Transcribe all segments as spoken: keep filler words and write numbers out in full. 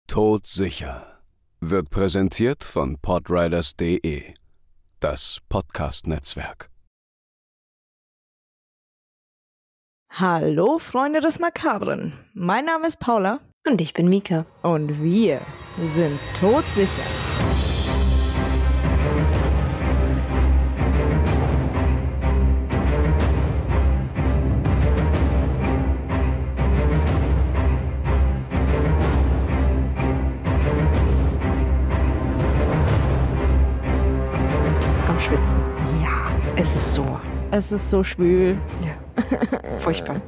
Todsicher wird präsentiert von podriders punkt de, das Podcast-Netzwerk. Hallo Freunde des Makabren, mein Name ist Paula. Und ich bin Mika. Und wir sind todsicher. Am Schwitzen. Ja, Es ist so. es ist so schwül. Ja. Furchtbar.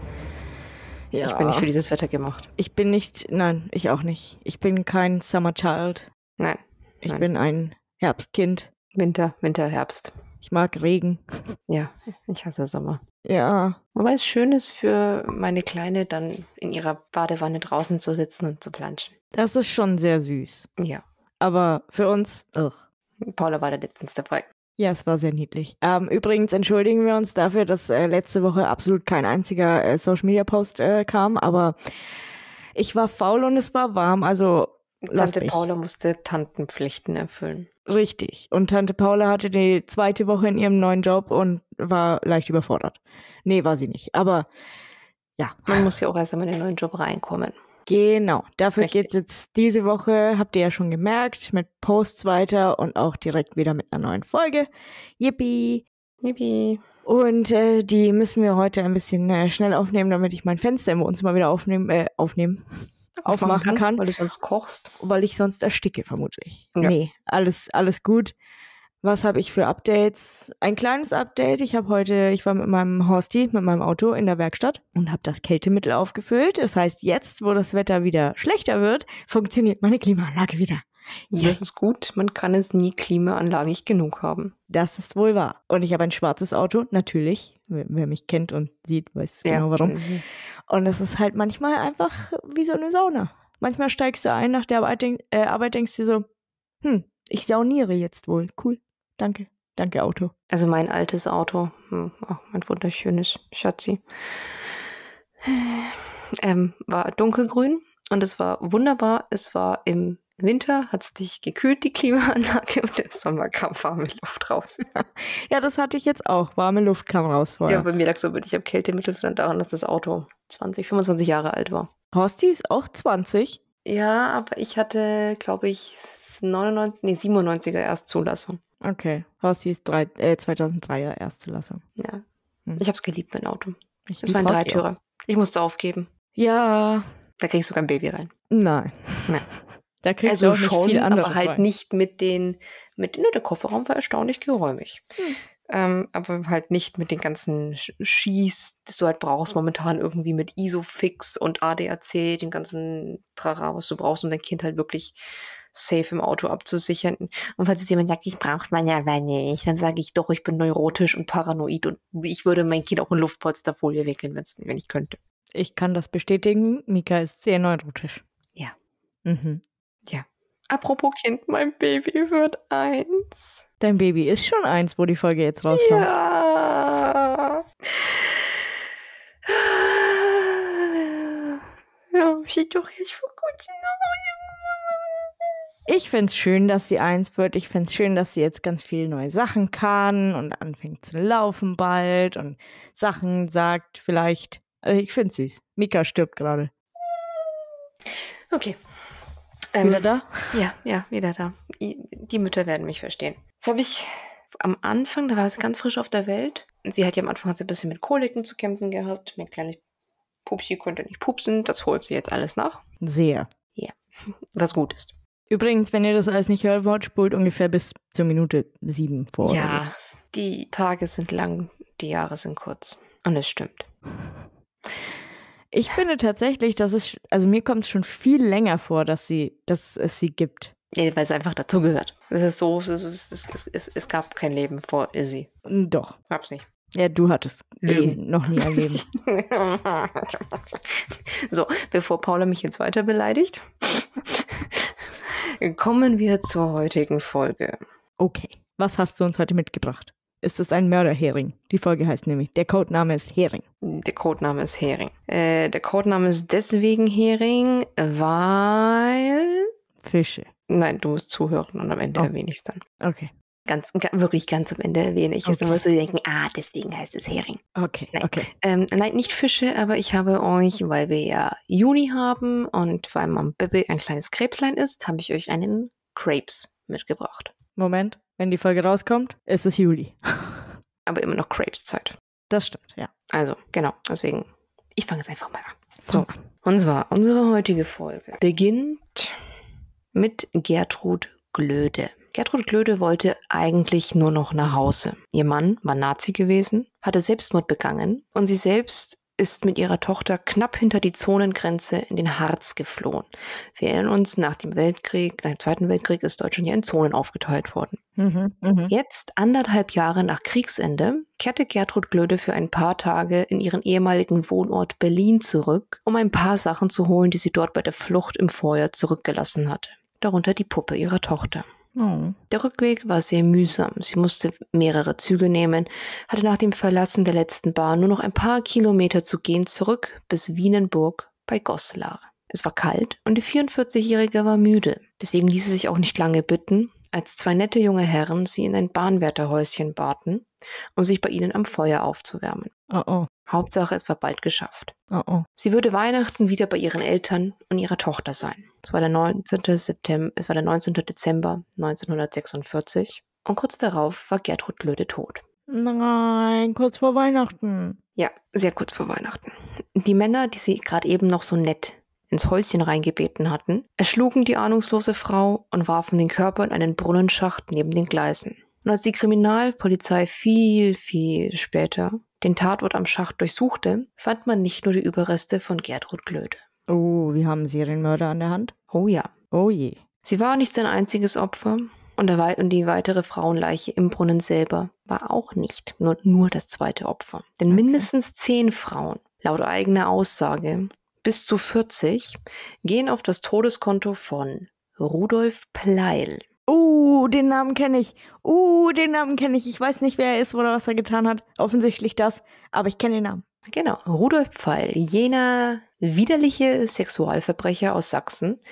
Ja. Ich bin nicht für dieses Wetter gemacht. Ich bin nicht, nein, ich auch nicht. Ich bin kein Summer Child. Nein. Ich Nein. bin ein Herbstkind. Winter, Winter, Herbst. Ich mag Regen. Ja, ich hasse Sommer. Ja, Wobei es schön ist für meine Kleine, dann in ihrer Badewanne draußen zu sitzen und zu planschen. das ist schon sehr süß. Ja. Aber für uns, ugh. Paula war da letztens dabei. Ja, es war sehr niedlich. Ähm, übrigens entschuldigen wir uns dafür, dass äh, letzte Woche absolut kein einziger äh, Social-Media-Post äh, kam, aber ich war faul und es war warm, also lasst Tante mich. Paula musste Tantenpflichten erfüllen. Richtig. Und Tante Paula hatte die zweite Woche in ihrem neuen Job und war leicht überfordert. Nee, war sie nicht, aber ja. Man muss ja auch erst einmal in den neuen Job reinkommen. Genau, dafür Richtig. geht's jetzt diese Woche, habt ihr ja schon gemerkt, mit Posts weiter und auch direkt wieder mit einer neuen Folge. Yippie! Yippie. Und äh, die müssen wir heute ein bisschen äh, schnell aufnehmen, damit ich mein Fenster im Wohnzimmer wieder aufnehmen, äh, aufnehmen, aufmachen kann, Weil du sonst kochst. weil ich sonst ersticke vermutlich. Ja. Nee, alles, alles gut. Was habe ich für Updates? Ein kleines Update. Ich habe heute, ich war mit meinem Horsty, mit meinem Auto in der Werkstatt und habe das Kältemittel aufgefüllt. Das heißt, jetzt, wo das Wetter wieder schlechter wird, funktioniert meine Klimaanlage wieder. Ja. Das ist gut. Man kann es nie klimaanlagig genug haben. Das ist wohl wahr. Und ich habe ein schwarzes Auto, natürlich. Wer, wer mich kennt und sieht, weiß genau warum. Mhm. Und es ist halt manchmal einfach wie so eine Sauna. Manchmal steigst du ein nach der Arbeit, denk, äh, Arbeit denkst du so, hm, ich sauniere jetzt wohl. Cool. Danke. Danke, Auto. Also mein altes Auto, hm, oh, mein wunderschönes Schatzi, ähm, war dunkelgrün und es war wunderbar. Es war im Winter, hat es dich gekühlt, die Klimaanlage, und im Sommer kam warme Luft raus. Ja, das hatte ich jetzt auch. Warme Luft kam raus vorher. Ja, bei mir lag so, ich habe Kältemittel, sondern daran, dass das Auto zwanzig, fünfundzwanzig Jahre alt war. Horsti ist auch zwanzig. Ja, aber ich hatte, glaube ich, neunundneunzig, nee, siebenundneunziger Erstzulassung. Okay. Horsti ist drei, äh, zweitausenddreier Erstzulassung. Ja, Hm. ich habe es geliebt, mein Auto. Ich Es war ein lieb Horsti auch. Dreitürer. Ich musste aufgeben. Ja, Da kriegst du kein Baby rein. nein. Nein. Da kriegst Also du auch nicht schon, viel anderes aber halt rein. nicht mit den, mit, ne, der Kofferraum war erstaunlich geräumig. Hm. Ähm, aber halt nicht mit den ganzen Sch- Schieß, das du halt brauchst momentan irgendwie mit Isofix und A D A C, dem ganzen Trara, was du brauchst, um dein Kind halt wirklich safe im Auto abzusichern. Und falls jetzt jemand sagt, ich brauche meine aber nicht, dann sage ich doch, ich bin neurotisch und paranoid und ich würde mein Kind auch in Luftpolsterfolie wickeln, wenn's, wenn ich könnte. Ich kann das bestätigen. Mika ist sehr neurotisch. Ja. Mhm. Ja. Apropos Kind, mein Baby wird eins. Dein Baby ist schon eins, wo die Folge jetzt rauskommt. Ja. Ja, sieht doch jetzt vor kurzem Ich find's schön, dass sie eins wird. Ich find's schön, dass sie jetzt ganz viele neue Sachen kann und anfängt zu laufen bald und Sachen sagt vielleicht. Also ich find's süß. Mika stirbt gerade. Okay. Wieder Ähm, da? ja, ja, wieder da. I- Die Mütter werden mich verstehen. Das habe ich am Anfang, da war sie ganz frisch auf der Welt. Und sie hat ja am Anfang hat sie ein bisschen mit Koliken zu kämpfen gehabt. Mein kleines Pupsi konnte nicht pupsen. Das holt sie jetzt alles nach. Sehr. Was gut ist. Übrigens, wenn ihr das alles nicht hören wollt, spult ungefähr bis zur Minute sieben vor. Ja, die Tage sind lang, die Jahre sind kurz. Und es stimmt. Ich finde tatsächlich, dass es, also mir kommt es schon viel länger vor, dass sie, dass es sie gibt. Ja, weil es einfach dazugehört. Es ist so, es, ist- es, ist- es, es, es gab kein Leben vor Izzy. Doch. Gab's nicht. Ja, du hattest eh Lügen. noch nie ein Leben. So, bevor Paula mich jetzt weiter beleidigt, kommen wir zur heutigen Folge. Okay. Was hast du uns heute mitgebracht? Ist es ein Mörderhering? Die Folge heißt nämlich, der Codename ist Hering. Der Codename ist Hering. Äh, der Codename ist deswegen Hering, weil Fische. Nein, du musst zuhören und am Ende Oh. erwähne ich es dann. Okay. Ganz, ga- wirklich ganz am Ende erwähne ich es. Dann Okay. wirst du dir denken, ah, deswegen heißt es Hering. Okay, Nein. okay. Ähm, nein, nicht Fische, aber ich habe euch, weil wir ja Juni haben und weil Mom Bibi ein kleines Krebslein ist, habe ich euch einen Crepes mitgebracht. Moment, wenn die Folge rauskommt, ist es Juli. Aber immer noch Crepes-Zeit. Das stimmt, ja. Also, genau, deswegen, ich fange jetzt einfach mal an. Fang So. an. Und zwar, unsere heutige Folge beginnt mit Gertrud Glöde. Gertrud Glöde wollte eigentlich nur noch nach Hause. Ihr Mann war Nazi gewesen, hatte Selbstmord begangen und sie selbst ist mit ihrer Tochter knapp hinter die Zonengrenze in den Harz geflohen. Wir erinnern uns, nach dem Weltkrieg, nach dem Zweiten Weltkrieg ist Deutschland ja in Zonen aufgeteilt worden. Mhm, mhm. Jetzt, anderthalb Jahre nach Kriegsende, kehrte Gertrud Glöde für ein paar Tage in ihren ehemaligen Wohnort Berlin zurück, um ein paar Sachen zu holen, die sie dort bei der Flucht im Vorjahr zurückgelassen hatte. Darunter die Puppe ihrer Tochter. Oh. Der Rückweg war sehr mühsam. Sie musste mehrere Züge nehmen, hatte nach dem Verlassen der letzten Bahn nur noch ein paar Kilometer zu gehen zurück bis Wienenburg bei Goslar. Es war kalt und die vierundvierzigjährige war müde. Deswegen ließ sie sich auch nicht lange bitten, als zwei nette junge Herren sie in ein Bahnwärterhäuschen baten, um sich bei ihnen am Feuer aufzuwärmen. Oh, oh. Hauptsache, es war bald geschafft. Oh, oh. Sie würde Weihnachten wieder bei ihren Eltern und ihrer Tochter sein. Es war der neunzehnte September, es war der neunzehnte Dezember neunzehnhundertsechsundvierzig und kurz darauf war Gertrud Glöde tot. Nein, kurz vor Weihnachten. Ja, sehr kurz vor Weihnachten. Die Männer, die sie gerade eben noch so nett ins Häuschen reingebeten hatten, erschlugen die ahnungslose Frau und warfen den Körper in einen Brunnenschacht neben den Gleisen. Und als die Kriminalpolizei viel, viel später den Tatort am Schacht durchsuchte, fand man nicht nur die Überreste von Gertrud Glöde. Oh, wir haben einen Serienmörder an der Hand. Oh ja. Oh je. Sie war nicht sein einziges Opfer und, der wei- und die weitere Frauenleiche im Brunnen selber war auch nicht nur, nur das zweite Opfer. Denn mindestens zehn Frauen, laut eigener Aussage bis zu vierzig, gehen auf das Todeskonto von Rudolf Pleil. Oh, den Namen kenne ich. Oh, den Namen kenne ich. Ich weiß nicht, wer er ist oder was er getan hat. Offensichtlich das, aber ich kenne den Namen. Genau, Rudolf Pleil, jener widerliche Sexualverbrecher aus Sachsen,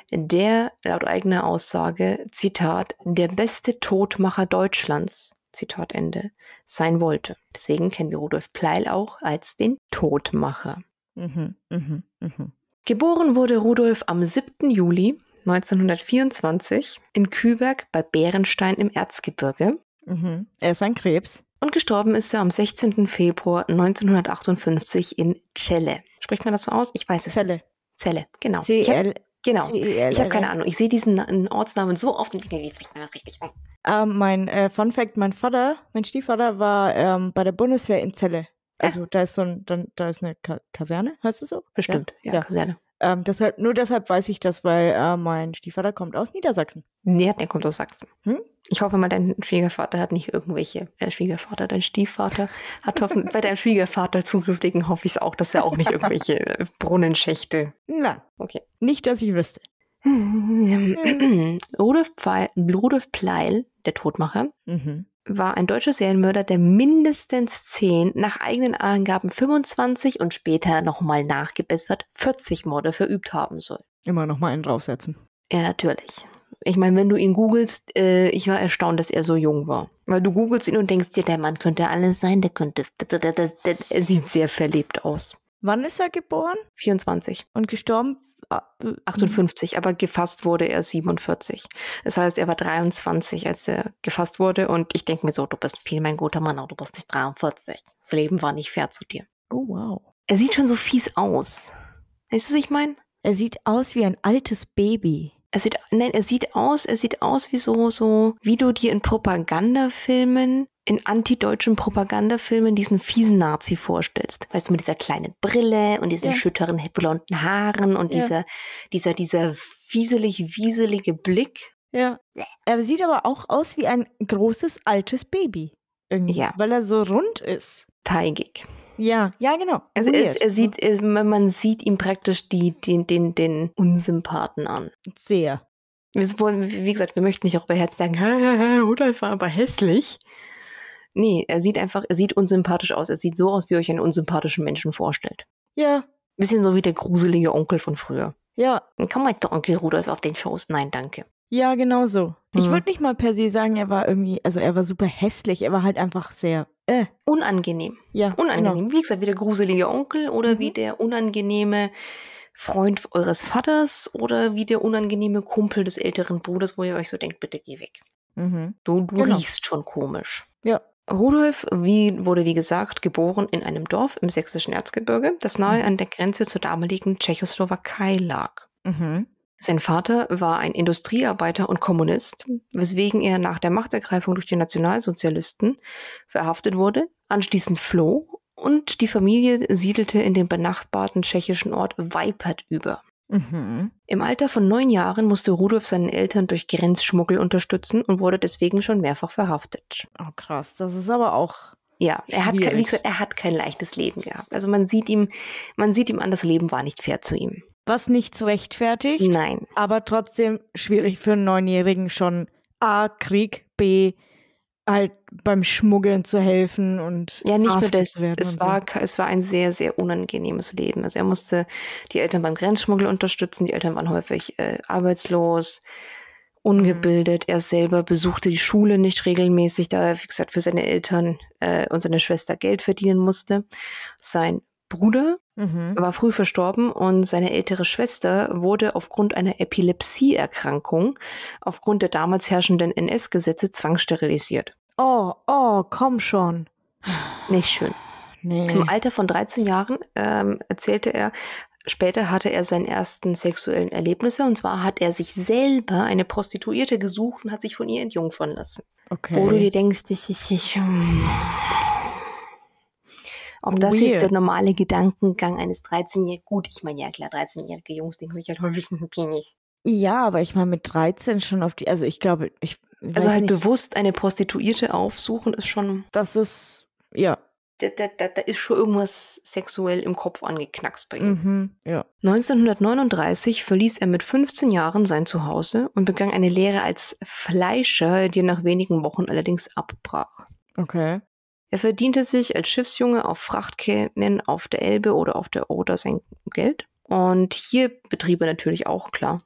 der laut eigener Aussage, Zitat, der beste Todmacher Deutschlands, Zitat Ende, sein wollte. Deswegen kennen wir Rudolf Pleil auch als den Todmacher. Mhm, mhm, mhm. Geboren wurde Rudolf am siebten Juli neunzehnhundertvierundzwanzig in Küberg bei Bärenstein im Erzgebirge Mhm. Er ist ein Krebs. und gestorben ist er am sechzehnten Februar neunzehnhundertachtundfünfzig in Celle. Spricht man das so aus? Ich weiß es. Zelle. Celle, genau. C Ich hab, L. genau. C E L L. Ich habe keine Ahnung. Ich sehe diesen Na- Ortsnamen so oft und denke mir, wie spricht man das richtig aus? Ähm, mein äh, Fun Fact, mein Vater, mein Stiefvater war ähm, bei der Bundeswehr in Celle. Also da ist so ein, dann, da ist eine Ka Kaserne, heißt es so? Bestimmt, ja, Ja. Kaserne. Ähm, deshalb, nur deshalb weiß ich das, weil äh, mein Stiefvater kommt aus Niedersachsen. Ja, der kommt aus Sachsen. Hm? Ich hoffe mal, dein Schwiegervater hat nicht irgendwelche, äh, Schwiegervater, dein Stiefvater hat hoffen, bei deinem Schwiegervater zukünftigen hoffe ich es auch, dass er auch nicht irgendwelche äh, Brunnenschächte. Nein, Okay. nicht, dass ich wüsste. Rudolf, Pfeil, Rudolf Pleil, der Todmacher, Mhm. war ein deutscher Serienmörder, der mindestens zehn, nach eigenen Angaben fünfundzwanzig und später nochmal nachgebessert vierzig Morde verübt haben soll. Immer noch mal einen draufsetzen. Ja, natürlich. Ich meine, wenn du ihn googelst, äh, ich war erstaunt, dass er so jung war. Weil du googelst ihn und denkst dir, der Mann könnte alles sein, der könnte, der, der, der, der, er sieht sehr verlebt aus. Wann ist er geboren vierundzwanzig. und gestorben? Ah, äh, achtundfünfzig, aber gefasst wurde er siebenundvierzig. Das heißt, er war dreiundzwanzig, als er gefasst wurde. Und ich denke mir so, du bist viel mein guter Mann, aber du bist nicht dreiundvierzig. Das Leben war nicht fair zu dir. Oh, wow. Er sieht schon so fies aus. Weißt du, was ich meine? Er sieht aus wie ein altes Baby. Er sieht, nein, er sieht aus, er sieht aus wie so, so, wie du dir in Propagandafilmen, in antideutschen Propagandafilmen diesen fiesen Nazi vorstellst. Weißt du, mit dieser kleinen Brille und diesen Ja. schütteren blonden Haaren und Ja. dieser, dieser, dieser fieselig, wieselige Blick. Ja. Er sieht aber auch aus wie ein großes altes Baby. Irgendwie, Ja. weil er so rund ist. Teigig. Ja, ja, genau. Also es, Weird. er sieht, es, man man sieht ihm praktisch die, den, den, den Unsympathen an. Sehr. Wir wollen, wie gesagt, wir möchten nicht auch bei Herz sagen, Rudolf war aber hässlich. Nee, er sieht einfach, er sieht unsympathisch aus. Er sieht so aus, wie ihr euch einen unsympathischen Menschen vorstellt. Ja. Bisschen so wie der gruselige Onkel von früher. Ja. Komm mal, der Onkel Rudolf auf den Schoß. Nein, danke. Ja, genau so. Ich Mhm. würde nicht mal per se sagen, er war irgendwie, also er war super hässlich, er war halt einfach sehr, äh, Unangenehm. ja, Unangenehm. Wie gesagt, wie der gruselige Onkel oder Mhm. wie der unangenehme Freund eures Vaters oder wie der unangenehme Kumpel des älteren Bruders, wo ihr euch so denkt, bitte geh weg. genau. Mhm. Du, du Genau. riechst schon komisch. Ja. Rudolf wie, wurde, wie gesagt, geboren in einem Dorf im sächsischen Erzgebirge, das nahe Mhm. an der Grenze zur damaligen Tschechoslowakei lag. Mhm. Sein Vater war ein Industriearbeiter und Kommunist, weswegen er nach der Machtergreifung durch die Nationalsozialisten verhaftet wurde, anschließend floh und die Familie siedelte in den benachbarten tschechischen Ort Weipert über. Mhm. Im Alter von neun Jahren musste Rudolf seinen Eltern durch Grenzschmuggel unterstützen und wurde deswegen schon mehrfach verhaftet. Oh, krass. Das ist aber auch. Ja, er hat, kein- wie Schwierig. gesagt, er hat kein leichtes Leben gehabt. Also man sieht ihm, man sieht ihm an, das Leben war nicht fair zu ihm. Was nichts rechtfertigt, Nein. aber trotzdem schwierig für einen Neunjährigen schon A, Krieg, B, halt beim Schmuggeln zu helfen und Ja, nicht nur verhaftet das, zu werden es und war, ke- es war ein sehr, sehr unangenehmes Leben. Also er musste die Eltern beim Grenzschmuggel unterstützen, die Eltern waren häufig äh, arbeitslos, ungebildet. Er selber besuchte die Schule nicht regelmäßig, da er, wie gesagt, für seine Eltern äh, und seine Schwester Geld verdienen musste. Sein Bruder so. Mhm. war früh verstorben und seine ältere Schwester wurde aufgrund einer Epilepsieerkrankung aufgrund der damals herrschenden N S-Gesetze zwangssterilisiert. Oh, oh, komm schon. Nicht schön. Nee. Im Alter von dreizehn Jahren ähm, erzählte er, später hatte er seinen ersten sexuellen Erlebnisse und zwar hat er sich selber eine Prostituierte gesucht und hat sich von ihr entjungfern lassen. Okay. Wo du dir denkst, das ist nicht, ob das Weird. jetzt der normale Gedankengang eines dreizehnjährigen, gut, ich meine ja klar, dreizehnjährige Jungs denken sich halt häufig ein Penis. Ja, aber ich meine mit dreizehn schon auf die, also ich glaube, ich weiß Also halt nicht, bewusst eine Prostituierte aufsuchen ist schon, das ist, ja, da, da, da, da ist schon irgendwas sexuell im Kopf angeknackst bei ihm. mhm, ja. neunzehnhundertneununddreißig verließ er mit fünfzehn Jahren sein Zuhause und begann eine Lehre als Fleischer, die er nach wenigen Wochen allerdings abbrach. Okay. Er verdiente sich als Schiffsjunge auf Frachtkähnen auf der Elbe oder auf der Oder sein Geld. Und hier betrieb er natürlich auch, klar,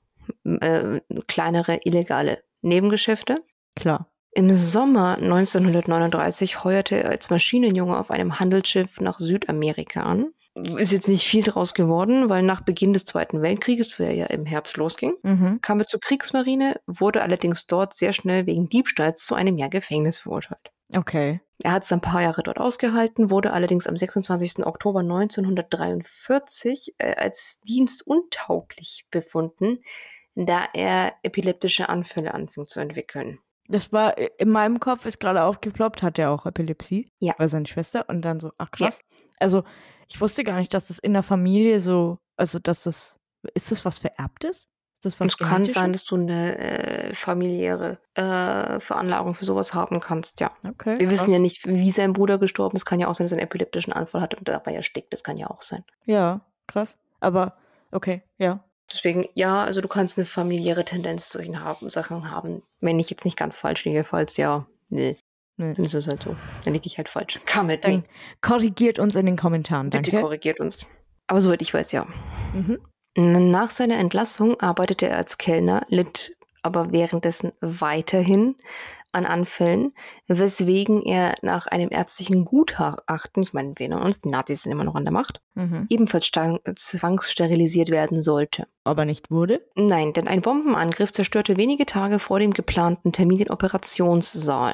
äh, kleinere illegale Nebengeschäfte. Klar. Im Sommer neunzehnhundertneununddreißig heuerte er als Maschinenjunge auf einem Handelsschiff nach Südamerika an. Ist jetzt nicht viel draus geworden, weil nach Beginn des Zweiten Weltkrieges, der ja im Herbst losging, Mhm. kam er zur Kriegsmarine, wurde allerdings dort sehr schnell wegen Diebstahls zu einem Jahr Gefängnis verurteilt. Okay. Er hat es ein paar Jahre dort ausgehalten, wurde allerdings am sechsundzwanzigsten Oktober neunzehnhundertdreiundvierzig äh, als dienstuntauglich befunden, da er epileptische Anfälle anfing zu entwickeln. Das war, in meinem Kopf ist gerade aufgeploppt, hat er auch Epilepsie? Ja. Bei seiner Schwester und dann so, ach krass. Also, ich wusste gar nicht, dass das in der Familie so, also, dass das, ist das was Vererbtes? Ist das Und was es kann sein, Genetisches? dass du eine äh, familiäre äh, Veranlagung für sowas haben kannst, ja. Okay, Wir wissen krass. ja nicht, wie sein Bruder gestorben ist. Kann ja auch sein, dass er einen epileptischen Anfall hatte und dabei erstickt. Das kann ja auch sein. Ja, krass. Aber, okay, ja. Deswegen, ja, also du kannst eine familiäre Tendenz zu solchen haben, Sachen haben. Wenn ich jetzt nicht ganz falsch liege, falls ja, nee, Nee. dann ist es halt so. Dann liege ich halt falsch. Come mit Dann me. korrigiert uns in den Kommentaren, Bitte danke. korrigiert uns. Aber soweit ich weiß, ja. Mhm. Nach seiner Entlassung arbeitete er als Kellner, litt aber währenddessen weiterhin an Anfällen, weswegen er nach einem ärztlichen Gutachten, ich meine, wir erinnern uns, die Nazis sind immer noch an der Macht, Mhm. ebenfalls stang- zwangssterilisiert werden sollte. Aber nicht wurde? Nein, denn ein Bombenangriff zerstörte wenige Tage vor dem geplanten Termin den Operationssaal.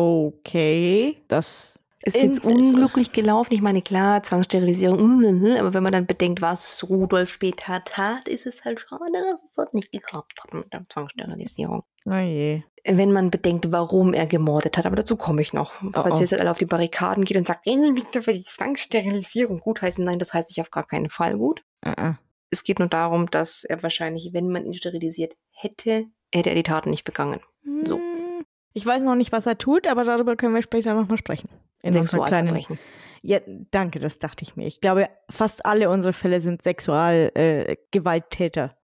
Okay, das Ist jetzt Impressive. unglücklich gelaufen. Ich meine, klar, Zwangssterilisierung, mm, aber wenn man dann bedenkt, was Rudolf später tat, ist es halt schade, dass es dort nicht geklappt hat mit der Zwangssterilisierung. Oh je. Wenn man bedenkt, warum er gemordet hat, aber dazu komme ich noch. Falls oh. ihr jetzt alle auf die Barrikaden geht und sagt, ich möchte für die Zwangssterilisierung gutheißen, nein, das heißt ich auf gar keinen Fall gut. Uh-uh. Es geht nur darum, dass er wahrscheinlich, wenn man ihn sterilisiert hätte, hätte er die Taten nicht begangen. So. Hm, Ich weiß noch nicht, was er tut, aber darüber können wir später nochmal sprechen. In unserer kleinen. Sexualverbrechen. Ja, danke, das dachte ich mir. Ich glaube, fast alle unsere Fälle sind Sexualgewalttäter. Äh, Gewalttäter.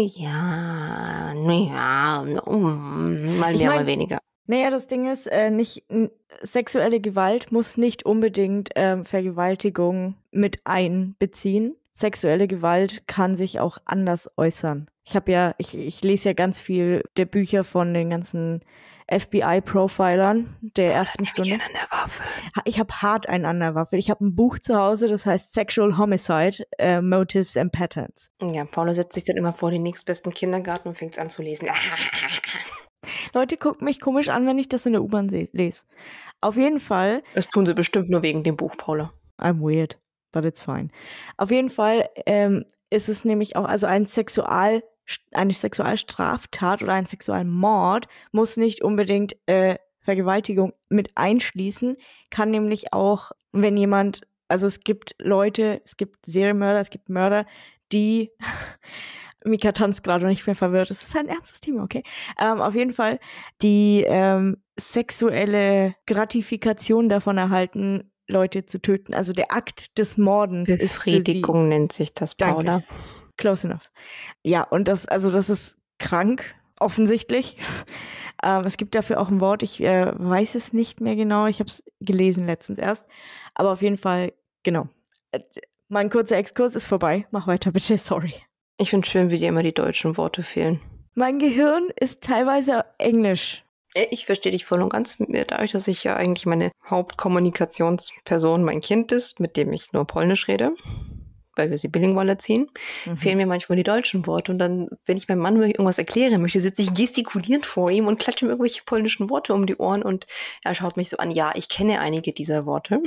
Ja, naja, um, mal Ich mehr, mein- mal weniger. Naja, das Ding ist, äh, nicht n- sexuelle Gewalt muss nicht unbedingt ähm, Vergewaltigung mit einbeziehen. sexuelle Gewalt kann sich auch anders äußern. Ich habe ja, ich, ich lese ja ganz viel der Bücher von den ganzen F B I-Profilern der ersten Stunde. An der Waffe. Ich habe hart einen an der Waffe. Ich habe ein Buch zu Hause, das heißt Sexual Homicide, uh, Motives and Patterns. Ja, Paula setzt sich dann immer vor den nächstbesten Kindergarten und fängt an zu lesen. Leute gucken mich komisch an, wenn ich das in der U-Bahn se- lese. Auf jeden Fall. Das tun sie bestimmt nur wegen dem Buch, Paula. I'm weird, but it's fine. Auf jeden Fall ähm, ist es nämlich auch, also ein Sexual, eine Sexualstraftat oder ein Sexualmord muss nicht unbedingt äh, Vergewaltigung mit einschließen, kann nämlich auch, wenn jemand, also es gibt Leute, es gibt Serienmörder, es gibt Mörder, die, Mika tanzt gerade und ich bin verwirrt, es ist ein ernstes Thema, okay? Ähm, auf jeden Fall, die ähm, sexuelle Gratifikation davon erhalten, Leute zu töten. Also der Akt des Mordens ist für sie. Befriedigung nennt sich das, Paula. Danke. Close enough. Ja, und das, also das ist krank, offensichtlich. ähm, es gibt dafür auch ein Wort, ich äh, weiß es nicht mehr genau, ich habe es gelesen letztens erst. Aber auf jeden Fall, genau. Äh, mein kurzer Exkurs ist vorbei. Mach weiter, bitte, sorry. Ich finde schön, wie dir immer die deutschen Worte fehlen. Mein Gehirn ist teilweise Englisch. Ich verstehe dich voll und ganz. Dadurch, dass ich ja eigentlich meine Hauptkommunikationsperson mein Kind ist, mit dem ich nur Polnisch rede, weil wir sie bilingual erziehen, mhm. fehlen mir manchmal die deutschen Worte. Und dann, wenn ich meinem Mann irgendwas erklären möchte, sitze ich gestikulierend vor ihm und klatsche ihm irgendwelche polnischen Worte um die Ohren und er schaut mich so an, ja, ich kenne einige dieser Worte.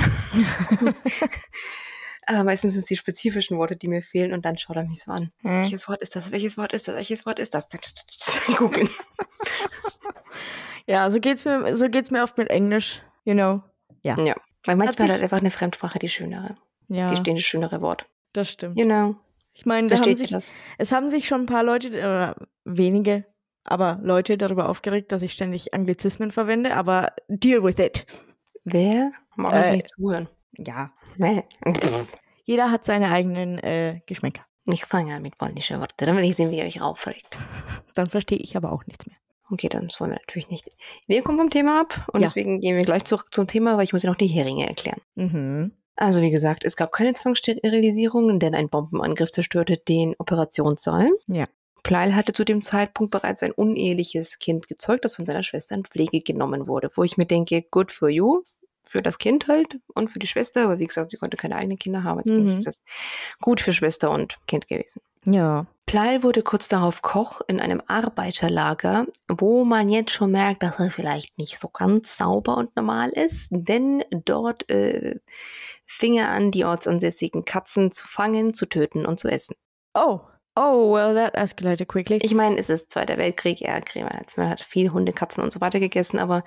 Aber meistens sind es die spezifischen Worte, die mir fehlen und dann schaut er mich so an. Hm. Welches Wort ist das? Welches Wort ist das? Welches Wort ist das? Googeln. Ja, so geht's mir, so geht's mir oft mit Englisch, you know. Ja. Ja, weil manchmal hat einfach eine Fremdsprache die schönere. Ja. Die stehen das schönere Wort. Das stimmt. You know. Ich meine, da haben sich, das? es haben sich schon ein paar Leute, oder wenige, aber Leute darüber aufgeregt, dass ich ständig Anglizismen verwende, aber deal with it. Wer? Mag uns äh, nicht zuhören. Ja. Jeder hat seine eigenen äh, Geschmäcker. Ich fange an mit polnischen Worten, dann will ich sehen, wie ihr euch aufregt. Dann verstehe ich aber auch nichts mehr. Okay, dann wollen wir natürlich nicht. Wir kommen vom Thema ab und ja. deswegen gehen wir gleich zurück zum Thema, weil ich muss ja noch die Heringe erklären. Mhm. Also wie gesagt, es gab keine Zwangssterilisierung, denn ein Bombenangriff zerstörte den Operationssaal. Ja. Pleil hatte zu dem Zeitpunkt bereits ein uneheliches Kind gezeugt, das von seiner Schwester in Pflege genommen wurde. Wo ich mir denke, good for you, für das Kind halt und für die Schwester. Aber wie gesagt, sie konnte keine eigenen Kinder haben. Jetzt mhm. ist das gut für Schwester und Kind gewesen. Ja. Pleil wurde kurz darauf Koch in einem Arbeiterlager, wo man jetzt schon merkt, dass er vielleicht nicht so ganz sauber und normal ist, denn dort äh, fing er an, die ortsansässigen Katzen zu fangen, zu töten und zu essen. Oh, oh, well, that escalated quickly. Ich meine, es ist Zweiter Weltkrieg, ja, man hat viel Hunde, Katzen und so weiter gegessen, aber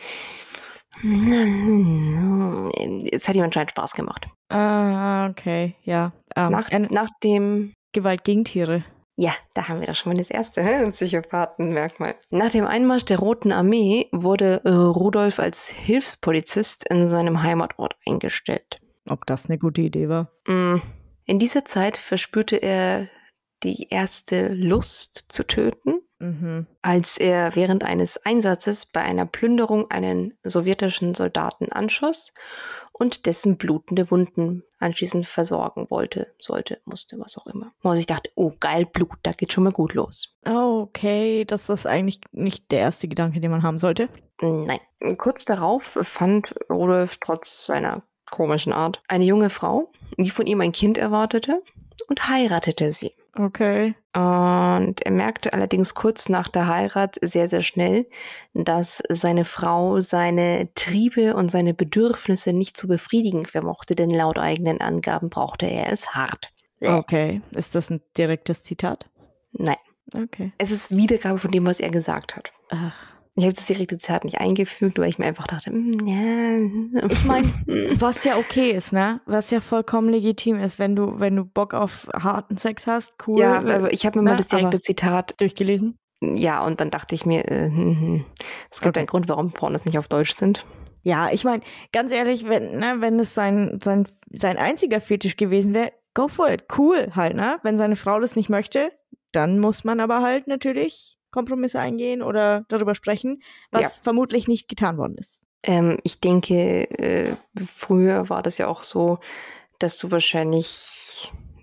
es hat ihm anscheinend Spaß gemacht. Ah, uh, okay, ja. Um, nach, nach dem Gewalt gegen Tiere. Ja, da haben wir doch schon mal das erste Psychopathenmerkmal. Nach dem Einmarsch der Roten Armee wurde äh, Rudolf als Hilfspolizist in seinem Heimatort eingestellt. Ob das eine gute Idee war? In dieser Zeit verspürte er die erste Lust zu töten, mhm. als er während eines Einsatzes bei einer Plünderung einen sowjetischen Soldaten anschoss und dessen blutende Wunden anschließend versorgen wollte, sollte, musste, was auch immer. Und ich dachte, oh geil, Blut, da geht schon mal gut los. Oh, okay, das ist eigentlich nicht der erste Gedanke, den man haben sollte. Nein. Kurz darauf fand Rudolf trotz seiner komischen Art eine junge Frau, die von ihm ein Kind erwartete und heiratete sie. Okay. Und er merkte allerdings kurz nach der Heirat sehr, sehr schnell, dass seine Frau seine Triebe und seine Bedürfnisse nicht zu befriedigen vermochte, denn laut eigenen Angaben brauchte er es hart. Okay. Ist das ein direktes Zitat? Nein. Okay. Es ist Wiedergabe von dem, was er gesagt hat. Ach. Ich habe das direkte Zitat nicht eingefügt, weil ich mir einfach dachte, mm, ja. Ich meine, was ja okay ist, ne? Was ja vollkommen legitim ist, wenn du, wenn du Bock auf harten Sex hast, cool. Ja, aber ich habe mir ne? mal das direkte Zitat durchgelesen. Ja, und dann dachte ich mir, äh, hm, es gibt okay. einen Grund, warum Pornos nicht auf Deutsch sind. Ja, ich meine, ganz ehrlich, wenn, ne, wenn es sein, sein, sein einziger Fetisch gewesen wäre, go for it, cool halt, ne? Wenn seine Frau das nicht möchte, dann muss man aber halt natürlich Kompromisse eingehen oder darüber sprechen, was ja. vermutlich nicht getan worden ist. Ähm, ich denke, äh, früher war das ja auch so, dass du wahrscheinlich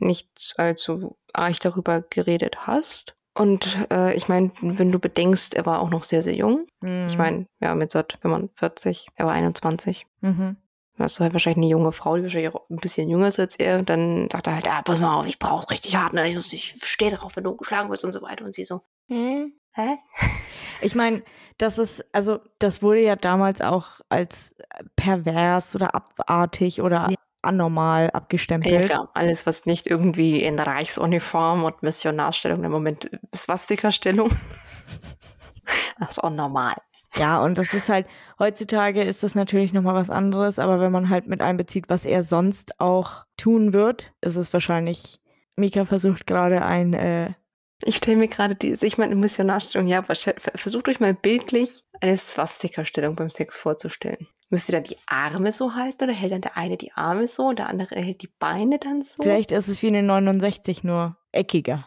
nicht allzu arg darüber geredet hast. Und äh, ich meine, wenn du bedenkst, er war auch noch sehr, sehr jung. Mhm. Ich meine, ja, mit Sott, wenn man vierzig, er war einundzwanzig. Mhm. Dann hast du halt wahrscheinlich eine junge Frau, die wahrscheinlich auch ein bisschen jünger ist als er. Und dann sagt er halt, ja, pass mal auf, ich brauche richtig hart, ne? Ich stehe darauf, wenn du geschlagen wirst und so weiter. Und sie so, Hä? hä? Ich meine, das ist, also das wurde ja damals auch als pervers oder abartig oder Ja. anormal Ja, abgestempelt. klar, alles, was nicht irgendwie in Reichsuniform und Missionarstellung, im Moment Swastika-Stellung, das ist auch normal. Ja, und das ist halt, heutzutage ist das natürlich nochmal was anderes, aber wenn man halt mit einbezieht, was er sonst auch tun wird, ist es wahrscheinlich, Mika versucht gerade ein, äh, Ich stelle mir gerade die, ich meine, Missionarstellung, ja, aber stell- ver- versucht euch mal bildlich eine Swastika-Stellung beim Sex vorzustellen. Müsst ihr dann die Arme so halten oder hält dann der eine die Arme so und der andere hält die Beine dann so? vielleicht ist es wie eine neunundsechzig, nur eckiger.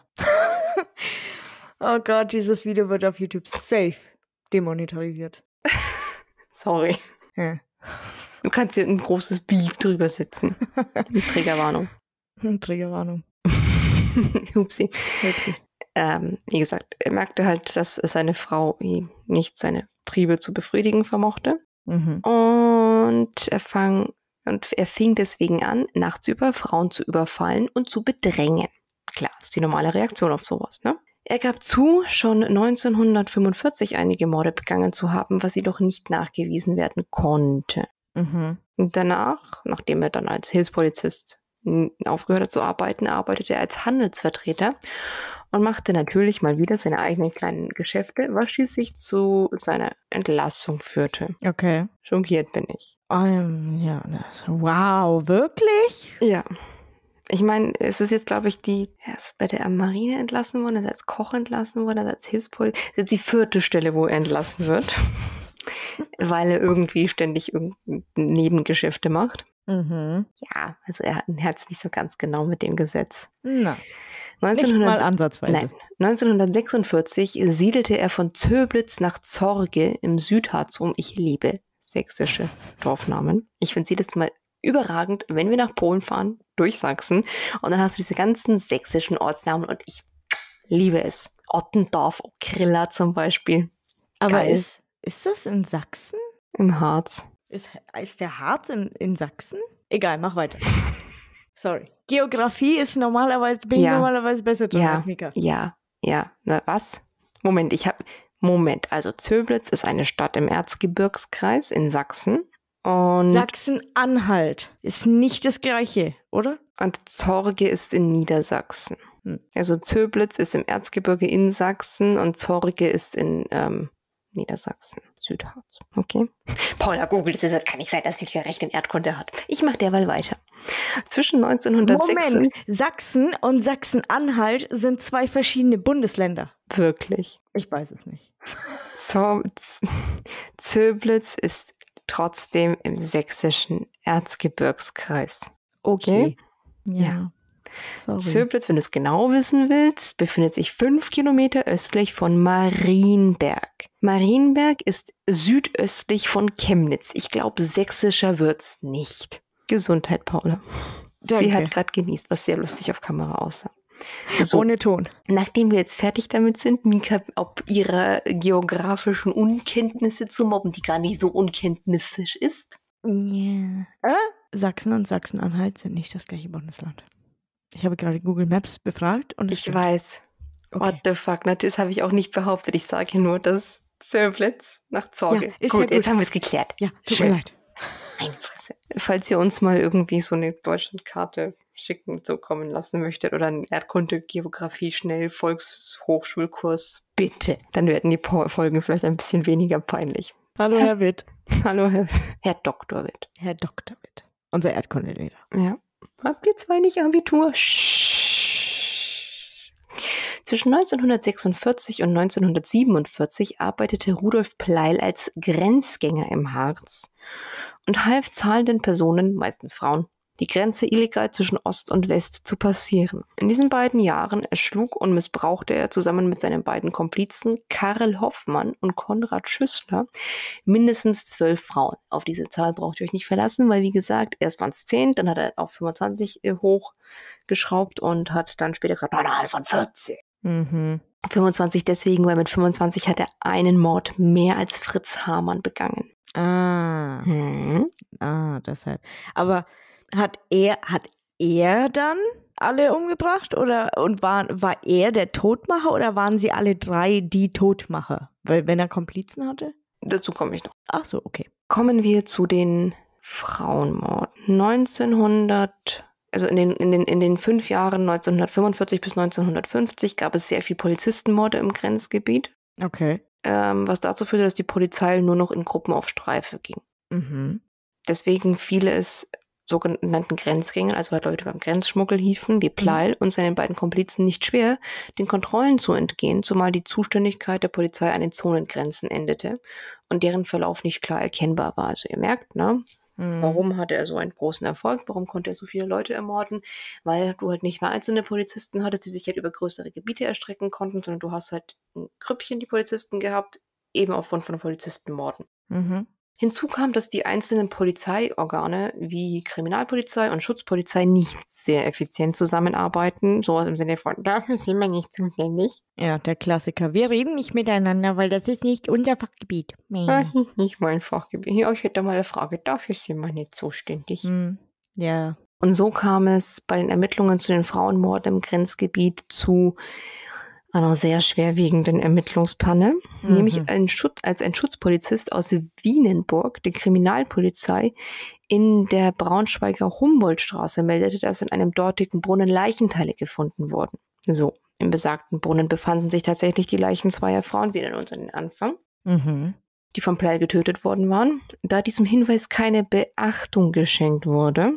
Oh Gott, dieses Video wird auf YouTube safe demonetarisiert. Sorry. Ja. Du kannst hier ein großes Beep drüber setzen. Triggerwarnung. Triggerwarnung. Hupsi. Hupsi. Ähm, wie gesagt, er merkte halt, dass seine Frau ihm nicht seine Triebe zu befriedigen vermochte. Mhm. Und er, fang, und er fing deswegen an, nachts über Frauen zu überfallen und zu bedrängen. Klar, das ist die normale Reaktion auf sowas, ne? Er gab zu, schon neunzehnhundertfünfundvierzig einige Morde begangen zu haben, was jedoch nicht nachgewiesen werden konnte. Mhm. Und danach, nachdem er dann als Hilfspolizist n- aufgehört hat zu arbeiten, arbeitete er als Handelsvertreter und machte natürlich mal wieder seine eigenen kleinen Geschäfte, was schließlich zu seiner Entlassung führte. Okay. Schockiert bin ich. Um, ja, das, wow, wirklich? Ja. Ich meine, es ist jetzt, glaube ich, die, er ist bei der Marine entlassen worden, er ist als Koch entlassen worden, er ist als Hilfspolizist. Das ist die vierte Stelle, wo er entlassen wird, weil er irgendwie ständig irgendein Nebengeschäfte macht. Mhm. Ja, also er hat ein Herz nicht so ganz genau mit dem Gesetz. Na, nicht neunzehnhundert mal ansatzweise. Nein, neunzehnhundertsechsundvierzig siedelte er von Zöblitz nach Zorge im Südharz um. Ich liebe sächsische Dorfnamen. Ich finde sie das mal überragend, wenn wir nach Polen fahren, durch Sachsen. Und dann hast du diese ganzen sächsischen Ortsnamen und ich liebe es. Ottendorf, Okrilla zum Beispiel. Aber Geil. ist, ist das in Sachsen? Im Harz. Ist, ist der Harz in, in Sachsen? Egal, mach weiter. Sorry. Geografie ist normalerweise, bin Ja. ich normalerweise besser drin Ja, als Mika. ja, ja. Na, was? Moment, ich habe... Moment, also Zöblitz ist eine Stadt im Erzgebirgskreis in Sachsen. Und, Sachsen-Anhalt ist nicht das Gleiche, oder? und Zorge ist in Niedersachsen. Hm. Also Zöblitz ist im Erzgebirge in Sachsen und Zorge ist in ähm, Niedersachsen, Südharz. Okay? Paula googelt es, das kann nicht sein, dass Michael recht in Erdkunde hat. Ich mache derweil weiter. Zwischen neunzehnhundertsechs Moment, Sachsen und Sachsen-Anhalt sind zwei verschiedene Bundesländer. Wirklich. Ich weiß es nicht. Zo- Z- Zöblitz ist trotzdem im sächsischen Erzgebirgskreis. Okay. Ja. Ja. Sorry. Zöblitz, wenn du es genau wissen willst, befindet sich fünf Kilometer östlich von Marienberg. Marienberg ist südöstlich von Chemnitz. Ich glaube, sächsischer wird's nicht. Gesundheit, Paula. Danke. Sie hat gerade genießt, was sehr lustig auf Kamera aussah. So, Ohne Ton. nachdem wir jetzt fertig damit sind, Mika, ob ihrer geografischen Unkenntnisse zu mobben, die gar nicht so unkenntnissisch ist. Ja. Äh? Sachsen und Sachsen-Anhalt sind nicht das gleiche Bundesland. Ich habe gerade Google Maps befragt und es Ich stimmt. weiß. Okay. What the fuck? Na, das habe ich auch nicht behauptet. Ich sage nur, dass Zöblitz nach Zorge. Ja, ist gut, ja gut. jetzt haben wir es geklärt. Ja, tut Schön. mir leid. Meine Fresse. Falls ihr uns mal irgendwie so eine Deutschlandkarte schicken, zukommen lassen möchtet oder einen Erdkunde, Geografie, schnell Volkshochschulkurs, bitte. Dann werden die Po- Folgen vielleicht ein bisschen weniger peinlich. Hallo, Herr Witt. Hallo, Herr, Herr Doktor Witt. Herr Doktor Witt. Unser Erdkundelehrer. Ja. Habt ihr zwei nicht Abitur? Zwischen neunzehnhundertsechsundvierzig und neunzehnhundertsiebenundvierzig arbeitete Rudolf Pleil als Grenzgänger im Harz und half zahlenden Personen, meistens Frauen, die Grenze illegal zwischen Ost und West zu passieren. In diesen beiden Jahren erschlug und missbrauchte er zusammen mit seinen beiden Komplizen Karl Hoffmann und Konrad Schüssler mindestens zwölf Frauen. Auf diese Zahl braucht ihr euch nicht verlassen, weil wie gesagt, erst waren es zehn, dann hat er auf fünfundzwanzig hoch geschraubt und hat dann später gesagt, nein, von vierzig. Mhm. fünfundzwanzig deswegen, weil mit fünfundzwanzig hat er einen Mord mehr als Fritz Hamann begangen. Ah. Hm. Ah, deshalb. Aber hat er, hat er dann alle umgebracht oder und war, war er der Todmacher oder waren sie alle drei die Todmacher? Weil wenn er Komplizen hatte? Dazu komme ich noch. Ach so, okay. Kommen wir zu den Frauenmorden. neunzehnhundert, also in den, in den, in den fünf Jahren neunzehnhundertfünfundvierzig bis neunzehnhundertfünfzig gab es sehr viel Polizistenmorde im Grenzgebiet, Okay. ähm, was dazu führte, dass die Polizei nur noch in Gruppen auf Streife ging. Mhm. Deswegen fiel es sogenannten Grenzgängern, also halt Leute beim Grenzschmuggel hiefen, wie Pleil und seinen beiden Komplizen nicht schwer, den Kontrollen zu entgehen, zumal die Zuständigkeit der Polizei an den Zonengrenzen endete und deren Verlauf nicht klar erkennbar war. Also ihr merkt, ne? Mhm. Warum hatte er so einen großen Erfolg? Warum konnte er so viele Leute ermorden? Weil du halt nicht mehr einzelne Polizisten hattest, die sich halt über größere Gebiete erstrecken konnten, sondern du hast halt ein Grüppchen, die Polizisten gehabt, eben aufgrund von Polizistenmorden. Mhm. Hinzu kam, dass die einzelnen Polizeiorgane wie Kriminalpolizei und Schutzpolizei nicht sehr effizient zusammenarbeiten. Sowas im Sinne von, dafür sind wir nicht zuständig. Ja, der Klassiker. Wir reden nicht miteinander, weil das ist nicht unser Fachgebiet. Das ist nicht mein Fachgebiet. Ja, ich hätte mal eine Frage, dafür sind wir nicht zuständig. Hm. Ja. Und so kam es bei den Ermittlungen zu den Frauenmorden im Grenzgebiet zu einer sehr schwerwiegenden Ermittlungspanne. Mhm. Nämlich ein Schutz, als ein Schutzpolizist aus Wienenburg, die Kriminalpolizei, in der Braunschweiger Humboldtstraße meldete, dass in einem dortigen Brunnen Leichenteile gefunden wurden. So, im besagten Brunnen befanden sich tatsächlich die Leichen zweier Frauen, wir erinnern uns an den Anfang, Mhm. die vom Pleil getötet worden waren. Da diesem Hinweis keine Beachtung geschenkt wurde,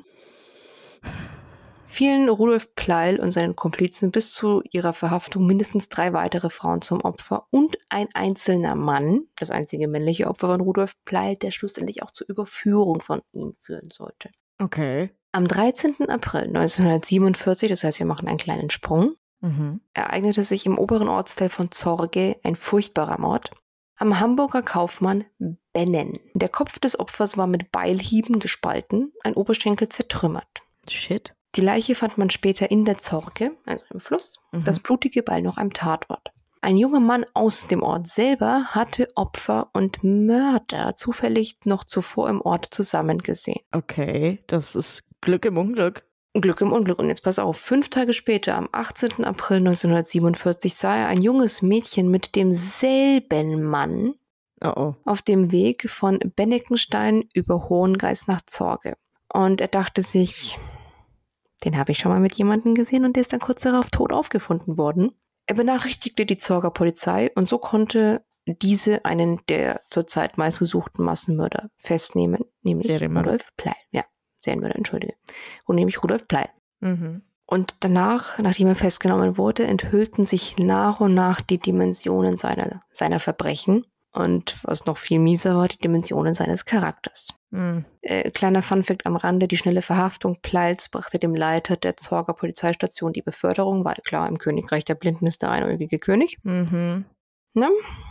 fielen Rudolf Pleil und seinen Komplizen bis zu ihrer Verhaftung mindestens drei weitere Frauen zum Opfer und ein einzelner Mann, das einzige männliche Opfer von Rudolf Pleil, der schlussendlich auch zur Überführung von ihm führen sollte. Okay. Am dreizehnten April neunzehnhundertsiebenundvierzig, das heißt, wir machen einen kleinen Sprung, Mhm. ereignete sich im oberen Ortsteil von Zorge ein furchtbarer Mord am Hamburger Kaufmann Bennen. Der Kopf des Opfers war mit Beilhieben gespalten, ein Oberschenkel zertrümmert. Shit. Die Leiche fand man später in der Zorge, also im Fluss, Mhm. das blutige Beil noch am Tatort. Ein junger Mann aus dem Ort selber hatte Opfer und Mörder zufällig noch zuvor im Ort zusammen gesehen. Okay, das ist Glück im Unglück. Glück im Unglück. Und jetzt pass auf, fünf Tage später, am achtzehnten April neunzehnhundertsiebenundvierzig, sah er ein junges Mädchen mit demselben Mann Oh oh. auf dem Weg von Benneckenstein über Hohengeist nach Zorge. Und er dachte sich, den habe ich schon mal mit jemandem gesehen und der ist dann kurz darauf tot aufgefunden worden. Er benachrichtigte die Zorger Polizei und so konnte diese einen der zurzeit meistgesuchten Massenmörder festnehmen, nämlich Serienmörder. Rudolf Pleil. Ja, Serienmörder, entschuldige. Und nämlich Rudolf Pleil. Mhm. Und danach, nachdem er festgenommen wurde, enthüllten sich nach und nach die Dimensionen seiner, seiner Verbrechen und, was noch viel mieser war, die Dimensionen seines Charakters. Mhm. Äh, kleiner Funfact am Rande, die schnelle Verhaftung Pleils brachte dem Leiter der Zorger Polizeistation die Beförderung, weil klar, im Königreich der Blinden ist der einäugige König. Mhm. Ne?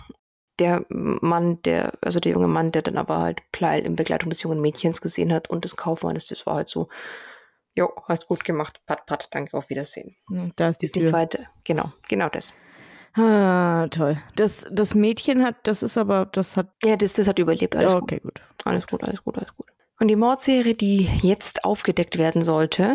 Der Mann, der, also der junge Mann, der dann aber halt Pleil in Begleitung des jungen Mädchens gesehen hat und des Kaufmannes, das war halt so, jo, hast gut gemacht, pat, pat, danke, auf Wiedersehen. Da ist die Ist nichts Tür. weiter, genau, genau das. Ah, toll. Das, das Mädchen hat, das ist aber, das hat, Ja, das, das hat überlebt, alles gut. okay, gut. Alles gut, alles gut, alles gut. Und die Mordserie, die jetzt aufgedeckt werden sollte,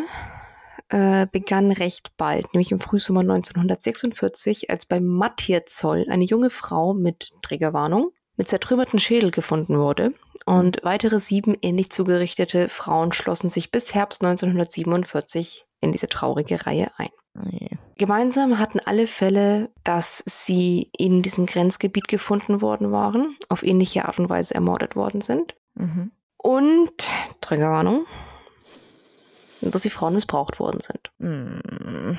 äh, begann recht bald, nämlich im Frühsommer neunzehnhundertsechsundvierzig, als bei Mattierzoll eine junge Frau mit Trägerwarnung mit zertrümmerten Schädel gefunden wurde. Und weitere sieben ähnlich zugerichtete Frauen schlossen sich bis Herbst neunzehnhundertsiebenundvierzig in diese traurige Reihe ein. Oh je. Gemeinsam hatten alle Fälle, dass sie in diesem Grenzgebiet gefunden worden waren, auf ähnliche Art und Weise ermordet worden sind. Mhm. Und, Triggerwarnung, dass die Frauen missbraucht worden sind. Hm.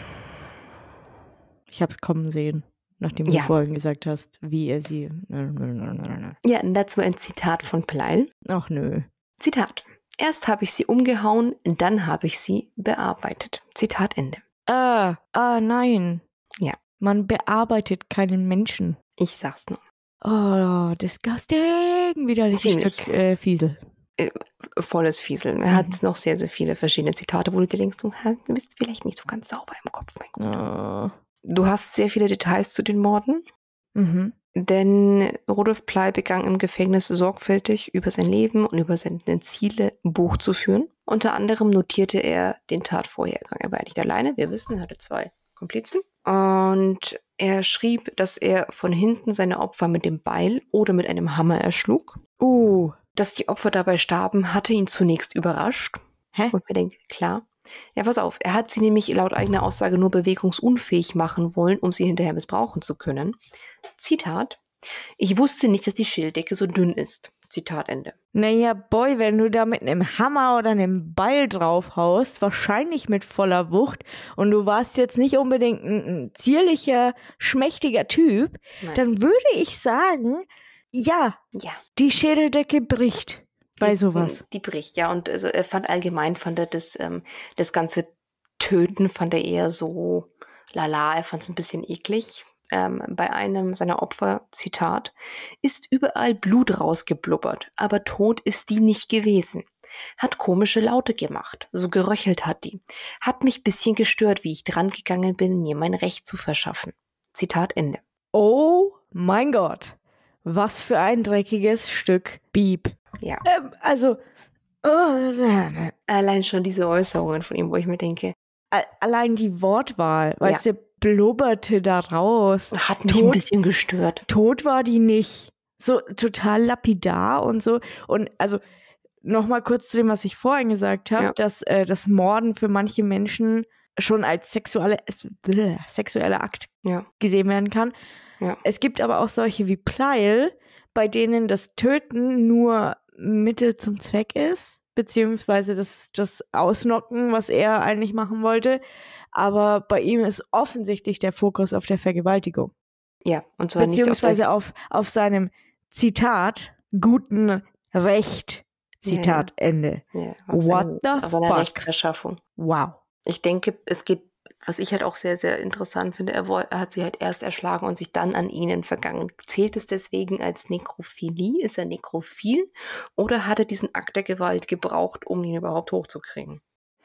Ich hab's kommen sehen, nachdem Ja. du vorhin gesagt hast, wie er sie. Ja, und dazu ein Zitat von Pleil. Ach nö. Zitat. Erst habe ich sie umgehauen, dann habe ich sie bearbeitet. Zitat Ende. Ah, ah, nein. Ja. Man bearbeitet keinen Menschen. Ich sag's nur. Oh, disgusting. Widerliches Ziemlich. Stück äh, Fiesel. Äh, volles Fieseln. Er hat noch sehr, sehr viele verschiedene Zitate, wo du dir denkst, du bist vielleicht nicht so ganz sauber im Kopf, mein Gott. Oh. Du hast sehr viele Details zu den Morden, Mhm. denn Rudolf Pley begann im Gefängnis sorgfältig über sein Leben und über seine Ziele Buch zu führen. Unter anderem notierte er den Tatvorhergang. Er war ja nicht alleine, wir wissen, er hatte zwei Komplizen. Und er schrieb, dass er von hinten seine Opfer mit dem Beil oder mit einem Hammer erschlug. Uh. Dass die Opfer dabei starben, hatte ihn zunächst überrascht. Hä? Und mir denkt, klar. Ja, pass auf, er hat sie nämlich laut eigener Aussage nur bewegungsunfähig machen wollen, um sie hinterher missbrauchen zu können. Zitat: Ich wusste nicht, dass die Schilddecke so dünn ist. Zitat Ende. Naja, boy, wenn du da mit einem Hammer oder einem Beil draufhaust, wahrscheinlich mit voller Wucht, und du warst jetzt nicht unbedingt ein, ein zierlicher, schmächtiger Typ, Nein. dann würde ich sagen, ja, Ja. die Schädeldecke bricht bei Die- sowas. Die bricht, ja. Und also er fand allgemein, fand er das, ähm, das ganze Töten fand er eher so lala, er fand es ein bisschen eklig. Ähm, bei einem seiner Opfer, Zitat: Ist überall Blut rausgeblubbert, aber tot ist die nicht gewesen. Hat komische Laute gemacht, so geröchelt hat die. Hat mich bisschen gestört, wie ich dran gegangen bin, mir mein Recht zu verschaffen. Zitat Ende. Oh mein Gott, was für ein dreckiges Stück Bieb. Ja. Ähm, also, oh, Allein schon diese Äußerungen von ihm, wo ich mir denke, a- allein die Wortwahl, weißt du, blubberte da raus. hat mich Tot- ein bisschen gestört. Tot war die nicht. So total lapidar und so. Und also nochmal kurz zu dem, was ich vorhin gesagt habe, Ja. dass äh, das Morden für manche Menschen schon als sexuelle, es- bleh, sexueller Akt Ja. gesehen werden kann. Ja. Es gibt aber auch solche wie Pleil, bei denen das Töten nur Mittel zum Zweck ist, beziehungsweise das, das Ausnocken, was er eigentlich machen wollte. Aber bei ihm ist offensichtlich der Fokus auf der Vergewaltigung. Ja, und zwar nicht auf Beziehungsweise der, auf, auf seinem Zitat, guten Recht, Zitat, Ende. ja, auf, What seinem, the auf seiner fuck? Rechtsverschaffung. Wow. Ich denke, es geht, was ich halt auch sehr, sehr interessant finde, er, woll- er hat sie halt erst erschlagen und sich dann an ihnen vergangen. Zählt es deswegen als Nekrophilie? Ist er nekrophil? Oder hat er diesen Akt der Gewalt gebraucht, um ihn überhaupt hochzukriegen?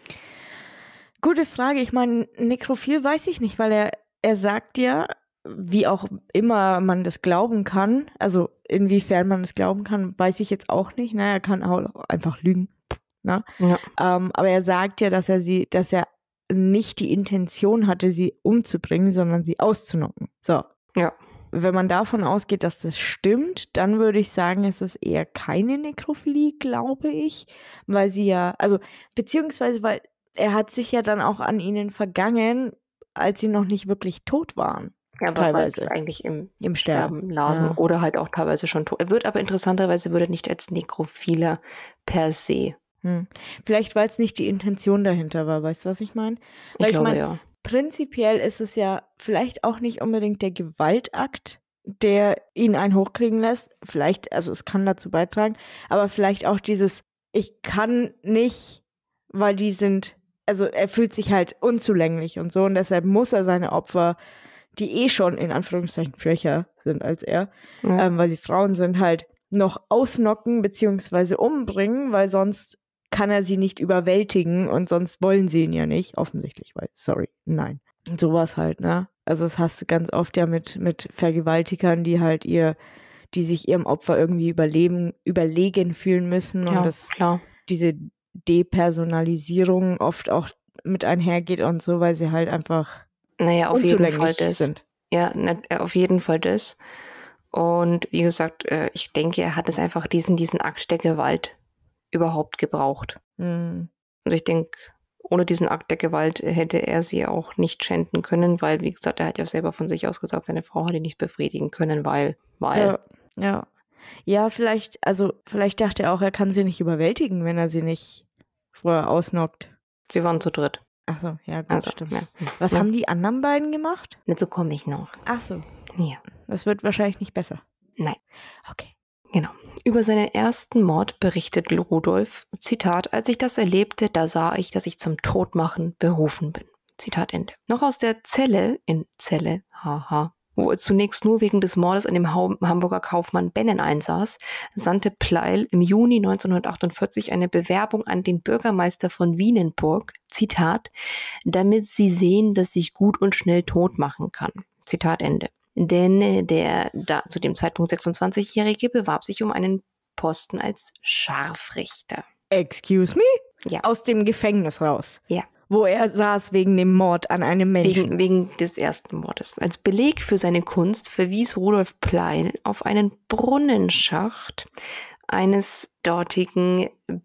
Gute Frage. Ich meine, nekrophil weiß ich nicht, weil er, er sagt ja, wie auch immer man das glauben kann, also inwiefern man das glauben kann, weiß ich jetzt auch nicht. Ne? Er kann auch einfach lügen. Ne? Ja. Ähm, aber er sagt ja, dass er sie, dass er nicht die Intention hatte, sie umzubringen, sondern sie auszunocken. So. Ja. Wenn man davon ausgeht, dass das stimmt, dann würde ich sagen, es ist eher keine Nekrophilie, glaube ich, weil sie ja, also beziehungsweise, weil er hat sich ja dann auch an ihnen vergangen, als sie noch nicht wirklich tot waren, Ja, aber Teilweise. halt eigentlich im im Sterben. Sterben lagen Ja. oder halt auch teilweise schon tot. Er wird aber interessanterweise würde nicht als Nekrophiler per se. Hm. Vielleicht, weil es nicht die Intention dahinter war, weißt du, was ich meine? Ich Weil ich glaube, mein, ja. prinzipiell ist es ja vielleicht auch nicht unbedingt der Gewaltakt, der ihn einen hochkriegen lässt. Vielleicht, also es kann dazu beitragen, aber vielleicht auch dieses, ich kann nicht, weil die sind, also er fühlt sich halt unzulänglich und so und deshalb muss er seine Opfer, die eh schon in Anführungszeichen schwächer sind als er, Ja. ähm, weil sie Frauen sind, halt noch ausnocken beziehungsweise umbringen, weil sonst kann er sie nicht überwältigen und sonst wollen sie ihn ja nicht, offensichtlich, weil, sorry, nein. Und sowas halt, ne? Also das hast du ganz oft ja mit, mit Vergewaltigern, die halt ihr, die sich ihrem Opfer irgendwie überleben, überlegen fühlen müssen und Ja, das, klar. diese Depersonalisierung oft auch mit einhergeht und so, weil sie halt einfach Naja, auf jeden Fall unzulänglich das. sind. Ja, ne, äh, auf jeden Fall das. Und wie gesagt, äh, ich denke, er hat es einfach diesen, diesen Akt der Gewalt überhaupt gebraucht. Hm. Also ich denke, ohne diesen Akt der Gewalt hätte er sie auch nicht schänden können, weil, wie gesagt, er hat ja selber von sich aus gesagt, seine Frau hat ihn nicht befriedigen können, weil, weil. Ja, ja. Ja, vielleicht, also vielleicht dachte er auch, er kann sie nicht überwältigen, wenn er sie nicht vorher ausnockt. Sie waren zu dritt. Ach so, ja, gut, Also, stimmt. ja. Was Ja. haben die anderen beiden gemacht? Dazu komme ich noch. Ach so, Ja, das wird wahrscheinlich nicht besser. nein. Okay. Genau. Über seinen ersten Mord berichtet Rudolf, Zitat: Als ich das erlebte, da sah ich, dass ich zum Todmachen berufen bin. Zitat Ende. Noch aus der Zelle, in Zelle, haha, wo er zunächst nur wegen des Mordes an dem Hau- Hamburger Kaufmann Bennen einsaß, sandte Pleil im Juni neunzehnhundertachtundvierzig eine Bewerbung an den Bürgermeister von Wienenburg, Zitat, damit sie sehen, dass ich gut und schnell tot machen kann. Zitat Ende. Denn der da zu dem Zeitpunkt sechsundzwanzigjährige bewarb sich um einen Posten als Scharfrichter. Excuse me? Ja. Aus dem Gefängnis raus. Ja. Wo er saß wegen dem Mord an einem Menschen. Wegen, wegen des ersten Mordes. Als Beleg für seine Kunst verwies Rudolf Pleil auf einen Brunnenschacht eines dortigen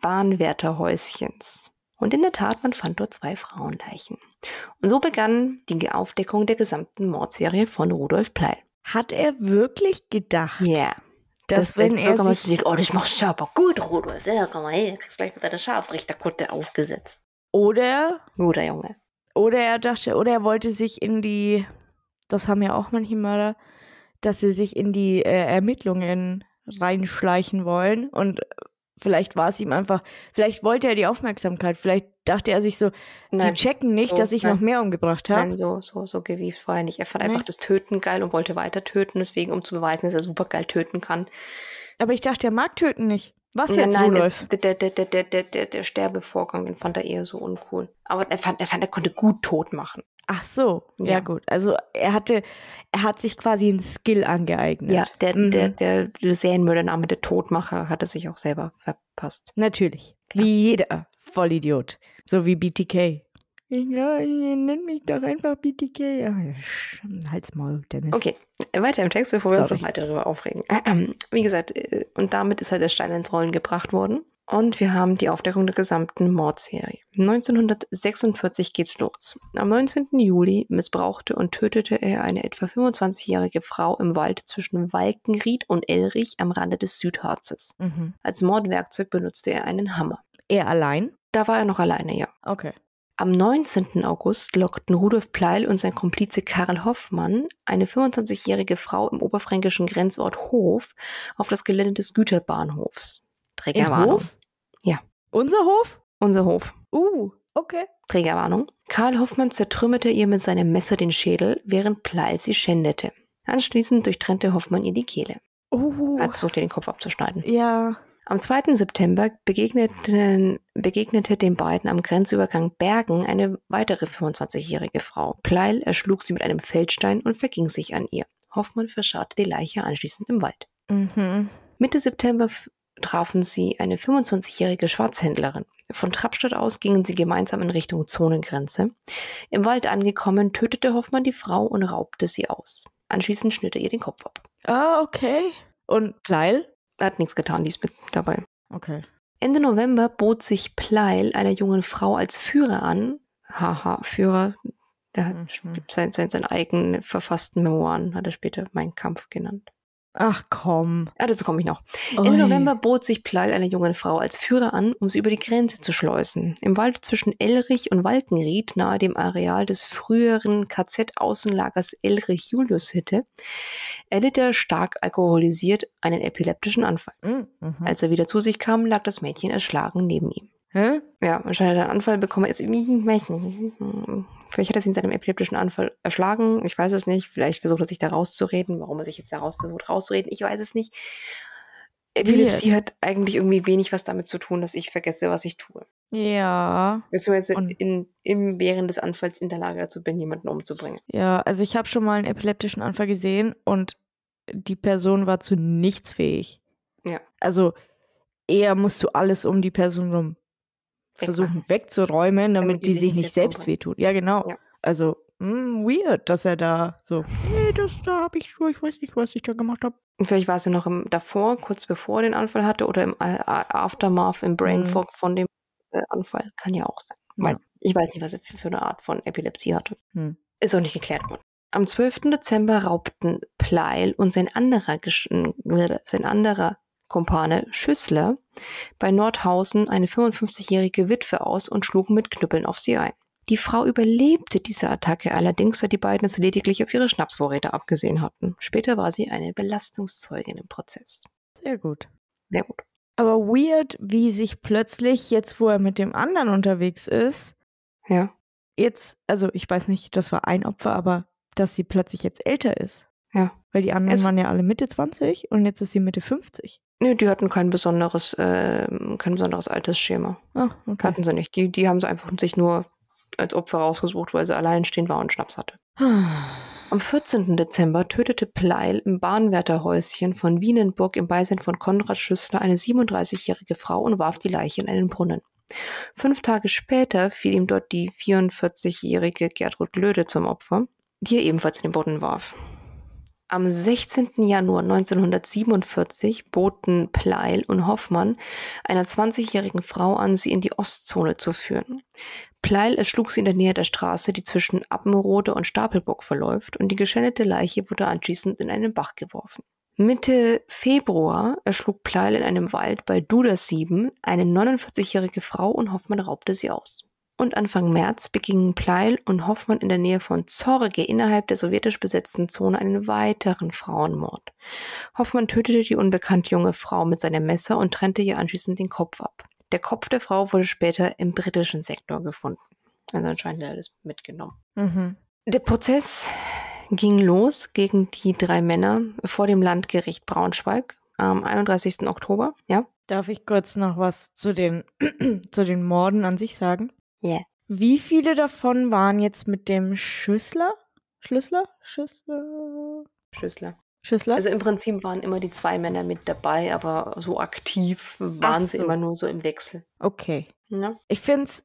Bahnwärterhäuschens. Und in der Tat, man fand dort zwei Frauenleichen. Und so begann die Aufdeckung der gesamten Mordserie von Rudolf Pleil. Hat er wirklich gedacht, Ja. Yeah. dass Das wenn er sich... sieht, oh, das machst du aber gut, Rudolf. Ja, komm mal her, du kriegst gleich mit deiner Scharfrichterkutte aufgesetzt. Oder, Guter Junge. oder er dachte, oder er wollte sich in die, das haben ja auch manche Mörder, dass sie sich in die äh, Ermittlungen reinschleichen wollen und vielleicht war es ihm einfach, vielleicht wollte er die Aufmerksamkeit, vielleicht dachte er sich so, Nein, die checken nicht, so, dass ich nein. noch mehr umgebracht habe. Nein, so, so, so gewieft vorher nicht. Er fand Nee. einfach das Töten geil und wollte weiter töten, deswegen, um zu beweisen, dass er super geil töten kann. Aber ich dachte, er mag töten nicht. Was Nein, jetzt, nein, Rudolf? ist, der, der, der, der, der, der, der Sterbevorgang, den fand er eher so uncool. Aber er fand, er fand, er konnte gut tot machen. Ach so, ja. Ja. gut. Also er hatte, er hat sich quasi einen Skill angeeignet. Ja, der, Mhm. der, der Serienmördername der Todmacher hat er sich auch selber verpasst. Natürlich. Klar. Wie jeder Vollidiot. So wie B T K. Ja, nenn mich doch einfach B T K. Ja, sch- halt's Maul, Dennis. Okay, weiter im Text, bevor wir uns Sorry. noch weiter darüber aufregen. Wie gesagt, äh, und damit ist halt der Stein ins Rollen gebracht worden. Und wir haben die Aufdeckung der gesamten Mordserie. neunzehnhundertsechsundvierzig geht's los. Am neunzehnten Juli missbrauchte und tötete er eine etwa fünfundzwanzigjährige Frau im Wald zwischen Walkenried und Elrich am Rande des Südharzes. Mhm. Als Mordwerkzeug benutzte er einen Hammer. Er allein? Da war er noch alleine, ja. Okay. Am neunzehnten August lockten Rudolf Pleil und sein Komplize Karl Hoffmann eine fünfundzwanzigjährige Frau im oberfränkischen Grenzort Hof auf das Gelände des Güterbahnhofs. In Trägerwarnung. Hof? Ja. Unser Hof? Unser Hof. Uh, okay. Trägerwarnung. Karl Hoffmann zertrümmerte ihr mit seinem Messer den Schädel, während Pleil sie schändete. Anschließend durchtrennte Hoffmann ihr die Kehle. Uh, Er hat versucht, ihr den Kopf abzuschneiden. ja. Am zweiten September begegneten, begegnete den beiden am Grenzübergang Bergen eine weitere fünfundzwanzigjährige Frau. Pleil erschlug sie mit einem Feldstein und verging sich an ihr. Hoffmann verscharrte die Leiche anschließend im Wald. Mhm. Mitte September f- trafen sie eine fünfundzwanzigjährige Schwarzhändlerin. Von Trappstadt aus gingen sie gemeinsam in Richtung Zonengrenze. Im Wald angekommen, tötete Hoffmann die Frau und raubte sie aus. Anschließend schnitt er ihr den Kopf ab. Ah, okay. Und Pleil? Er hat nichts getan, dies mit dabei. Okay. Ende November bot sich Pleil einer jungen Frau als Führer an. Haha, Führer. Er hat Mhm. sein, sein, seinen eigenen verfassten Memoiren, hat er später Mein Kampf genannt. Ach komm. Ja, dazu komme ich noch. Ui. Ende November bot sich Pleil einer jungen Frau als Führer an, um sie über die Grenze zu schleusen. Im Wald zwischen Elrich und Walkenried, nahe dem Areal des früheren K Z-Außenlagers Elrich-Juliushütte, erlitt er stark alkoholisiert einen epileptischen Anfall. Mhm. Als er wieder zu sich kam, lag das Mädchen erschlagen neben ihm. Hä? Ja, anscheinend hat er einen Anfall bekommen. Jetzt, ich weiß nicht. Vielleicht hat er sie in seinem epileptischen Anfall erschlagen. Ich weiß es nicht. Vielleicht versucht er sich da rauszureden. Warum er sich jetzt daraus versucht rauszureden, ich weiß es nicht. Epilepsie hat eigentlich irgendwie wenig was damit zu tun, dass ich vergesse, was ich tue. Ja. Beziehungsweise Und- in, im, während des Anfalls in der Lage dazu bin, jemanden umzubringen. Ja, also ich habe schon mal einen epileptischen Anfall gesehen und die Person war zu nichts fähig. Ja. Also eher musst du alles um die Person rum versuchen wegzuräumen, damit, die, sich nicht selbst umbringt. wehtut. Ja, genau. Ja. Also, mh, weird, dass er da so, nee, das da habe ich schon, ich weiß nicht, was ich da gemacht habe. Und vielleicht war es ja noch im, davor, kurz bevor er den Anfall hatte, oder im A- A- Aftermath, im Brain Mhm. Fog von dem äh, Anfall. Kann ja auch sein. Ja. Weiß, ich weiß nicht, was er für, für eine Art von Epilepsie hatte. Hm. Ist auch nicht geklärt worden. Am zwölften Dezember raubten Pleil und sein anderer, Gesch- äh, sein anderer Kumpane Schüssler bei Nordhausen eine fünfundfünfzigjährige Witwe aus und schlugen mit Knüppeln auf sie ein. Die Frau überlebte diese Attacke allerdings, da die beiden es lediglich auf ihre Schnapsvorräte abgesehen hatten. Später war sie eine Belastungszeugin im Prozess. Sehr gut. Sehr gut. Aber weird, wie sich plötzlich, jetzt wo er mit dem anderen unterwegs ist, Ja, jetzt, also ich weiß nicht, das war ein Opfer, aber dass sie plötzlich jetzt älter ist. Ja. Weil die anderen Es- waren ja alle Mitte zwanzig und jetzt ist sie Mitte fünfzig. Nö, die hatten kein besonderes, äh, kein besonderes Altersschema. Ah, okay. Hatten sie nicht. Die, die haben sie einfach sich nur als Opfer rausgesucht, weil sie alleinstehend war und Schnaps hatte. Am vierzehnten Dezember tötete Pleil im Bahnwärterhäuschen von Wienenburg im Beisein von Konrad Schüssler eine siebenunddreißigjährige Frau und warf die Leiche in einen Brunnen. Fünf Tage später fiel ihm dort die vierundvierzigjährige Gertrud Löde zum Opfer, die er ebenfalls in den Brunnen warf. Am sechzehnten Januar neunzehnhundertsiebenundvierzig boten Pleil und Hoffmann einer zwanzigjährigen Frau an, sie in die Ostzone zu führen. Pleil erschlug sie in der Nähe der Straße, die zwischen Appenrode und Stapelbock verläuft, und die geschändete Leiche wurde anschließend in einen Bach geworfen. Mitte Februar erschlug Pleil in einem Wald bei Dudersieben eine neunundvierzigjährige Frau und Hoffmann raubte sie aus. Und Anfang März begingen Pleil und Hoffmann in der Nähe von Zorge innerhalb der sowjetisch besetzten Zone einen weiteren Frauenmord. Hoffmann tötete die unbekannte junge Frau mit seinem Messer und trennte ihr anschließend den Kopf ab. Der Kopf der Frau wurde später im britischen Sektor gefunden. Also anscheinend hat er das mitgenommen. Mhm. Der Prozess ging los gegen die drei Männer vor dem Landgericht Braunschweig am einunddreißigsten Oktober. Ja? Darf ich kurz noch was zu den, zu den Morden an sich sagen? Ja. Yeah. Wie viele davon waren jetzt mit dem Schüssler? Schlüssler? Schüssler? Schüssler. Schüssler? Also im Prinzip waren immer die zwei Männer mit dabei, aber so aktiv waren Ach sie so. immer nur so im Wechsel. Okay. Ja? Ich find's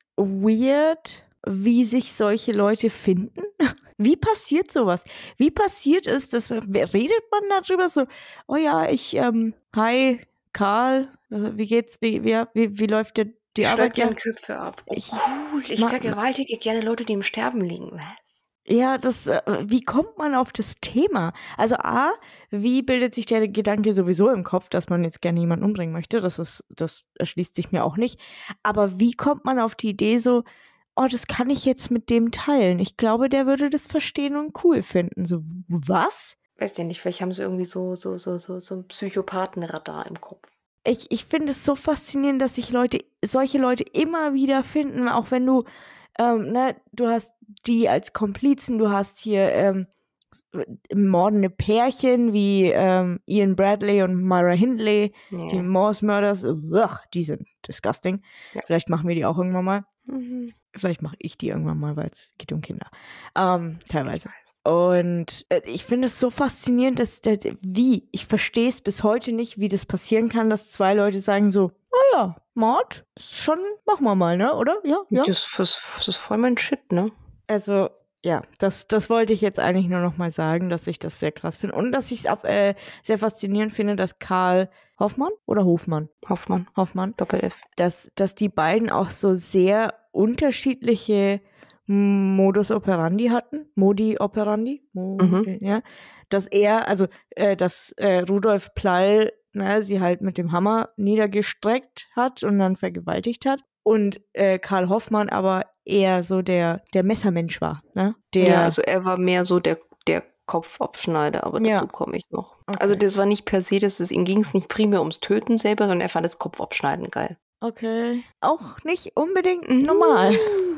weird, wie sich solche Leute finden. Wie passiert sowas? Wie passiert es, dass redet man darüber so, oh ja, ich, ähm, hi, Karl, wie geht's, wie, wie, wie, wie läuft der, die Ich schneide Arbeit? gerne Köpfe ab. Oh, Ich- cool. Ich Ma- vergewaltige gerne Leute, die im Sterben liegen. Was? Ja, das, äh, wie kommt man auf das Thema? Also A, wie bildet sich der Gedanke sowieso im Kopf, dass man jetzt gerne jemanden umbringen möchte? Das ist, das erschließt sich mir auch nicht. Aber wie kommt man auf die Idee so, oh, das kann ich jetzt mit dem teilen? Ich glaube, der würde das verstehen und cool finden. So, was? Weiß ja nicht, vielleicht haben sie irgendwie so, so, so, so, so ein Psychopathenradar im Kopf. Ich, ich finde es so faszinierend, dass sich Leute, solche Leute immer wieder finden, auch wenn du, ähm, ne, du hast die als Komplizen, du hast hier ähm, mordende Pärchen wie ähm, Ian Bradley und Myra Hindley, die Ja. Morse Murders, ugh, die sind disgusting. Ja. Vielleicht machen wir die auch irgendwann mal. Mhm. Vielleicht mache ich die irgendwann mal, weil es geht um Kinder. Ähm, teilweise. Und äh, ich finde es so faszinierend, dass, dass wie, ich verstehe es bis heute nicht, wie das passieren kann, dass zwei Leute sagen so, oh ja, Mord, ist schon, machen wir mal, ne, oder? Ja, ja. Das, das, das ist voll mein Shit, ne? Also, ja, das, das wollte ich jetzt eigentlich nur noch mal sagen, dass ich das sehr krass finde. Und dass ich es äh, sehr faszinierend finde, dass Karl Hoffmann oder Hofmann? Hoffmann, Hoffmann. Doppel-F. Dass, dass die beiden auch so sehr unterschiedliche Modus operandi hatten. Modi operandi. Modi, Mhm. ja. Dass er, also, äh, dass äh, Rudolf Pleil ne, sie halt mit dem Hammer niedergestreckt hat und dann vergewaltigt hat. Und äh, Karl Hoffmann aber eher so der, der Messermensch war. Ne? Der, Ja, also er war mehr so der, der Kopfabschneider, aber Ja. dazu komme ich noch. Okay. Also das war nicht per se, dass es ihm ging es nicht primär ums Töten selber, sondern er fand das Kopfabschneiden geil. okay. Auch nicht unbedingt Mhm. normal.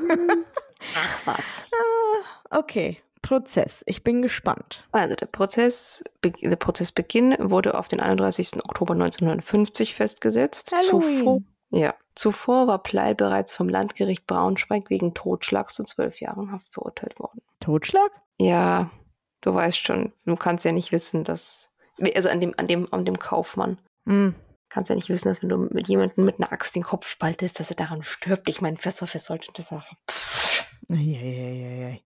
Ach was. Okay. Prozess. Ich bin gespannt. Also der Prozess, der Prozessbeginn wurde auf den einunddreißigsten Oktober neunzehnhundertfünfzig festgesetzt. Zuvor, Halloween. ja, zuvor war Pleil bereits vom Landgericht Braunschweig wegen Totschlags zu zwölf Jahren Haft verurteilt worden. Totschlag? Ja, du weißt schon, du kannst ja nicht wissen, dass, also an dem, an dem, an dem Kaufmann, Hm. kannst ja nicht wissen, dass wenn du mit jemandem mit einer Axt den Kopf spaltest, dass er daran stirbt. Ich meine, was sollte das sagen? Eieieiei.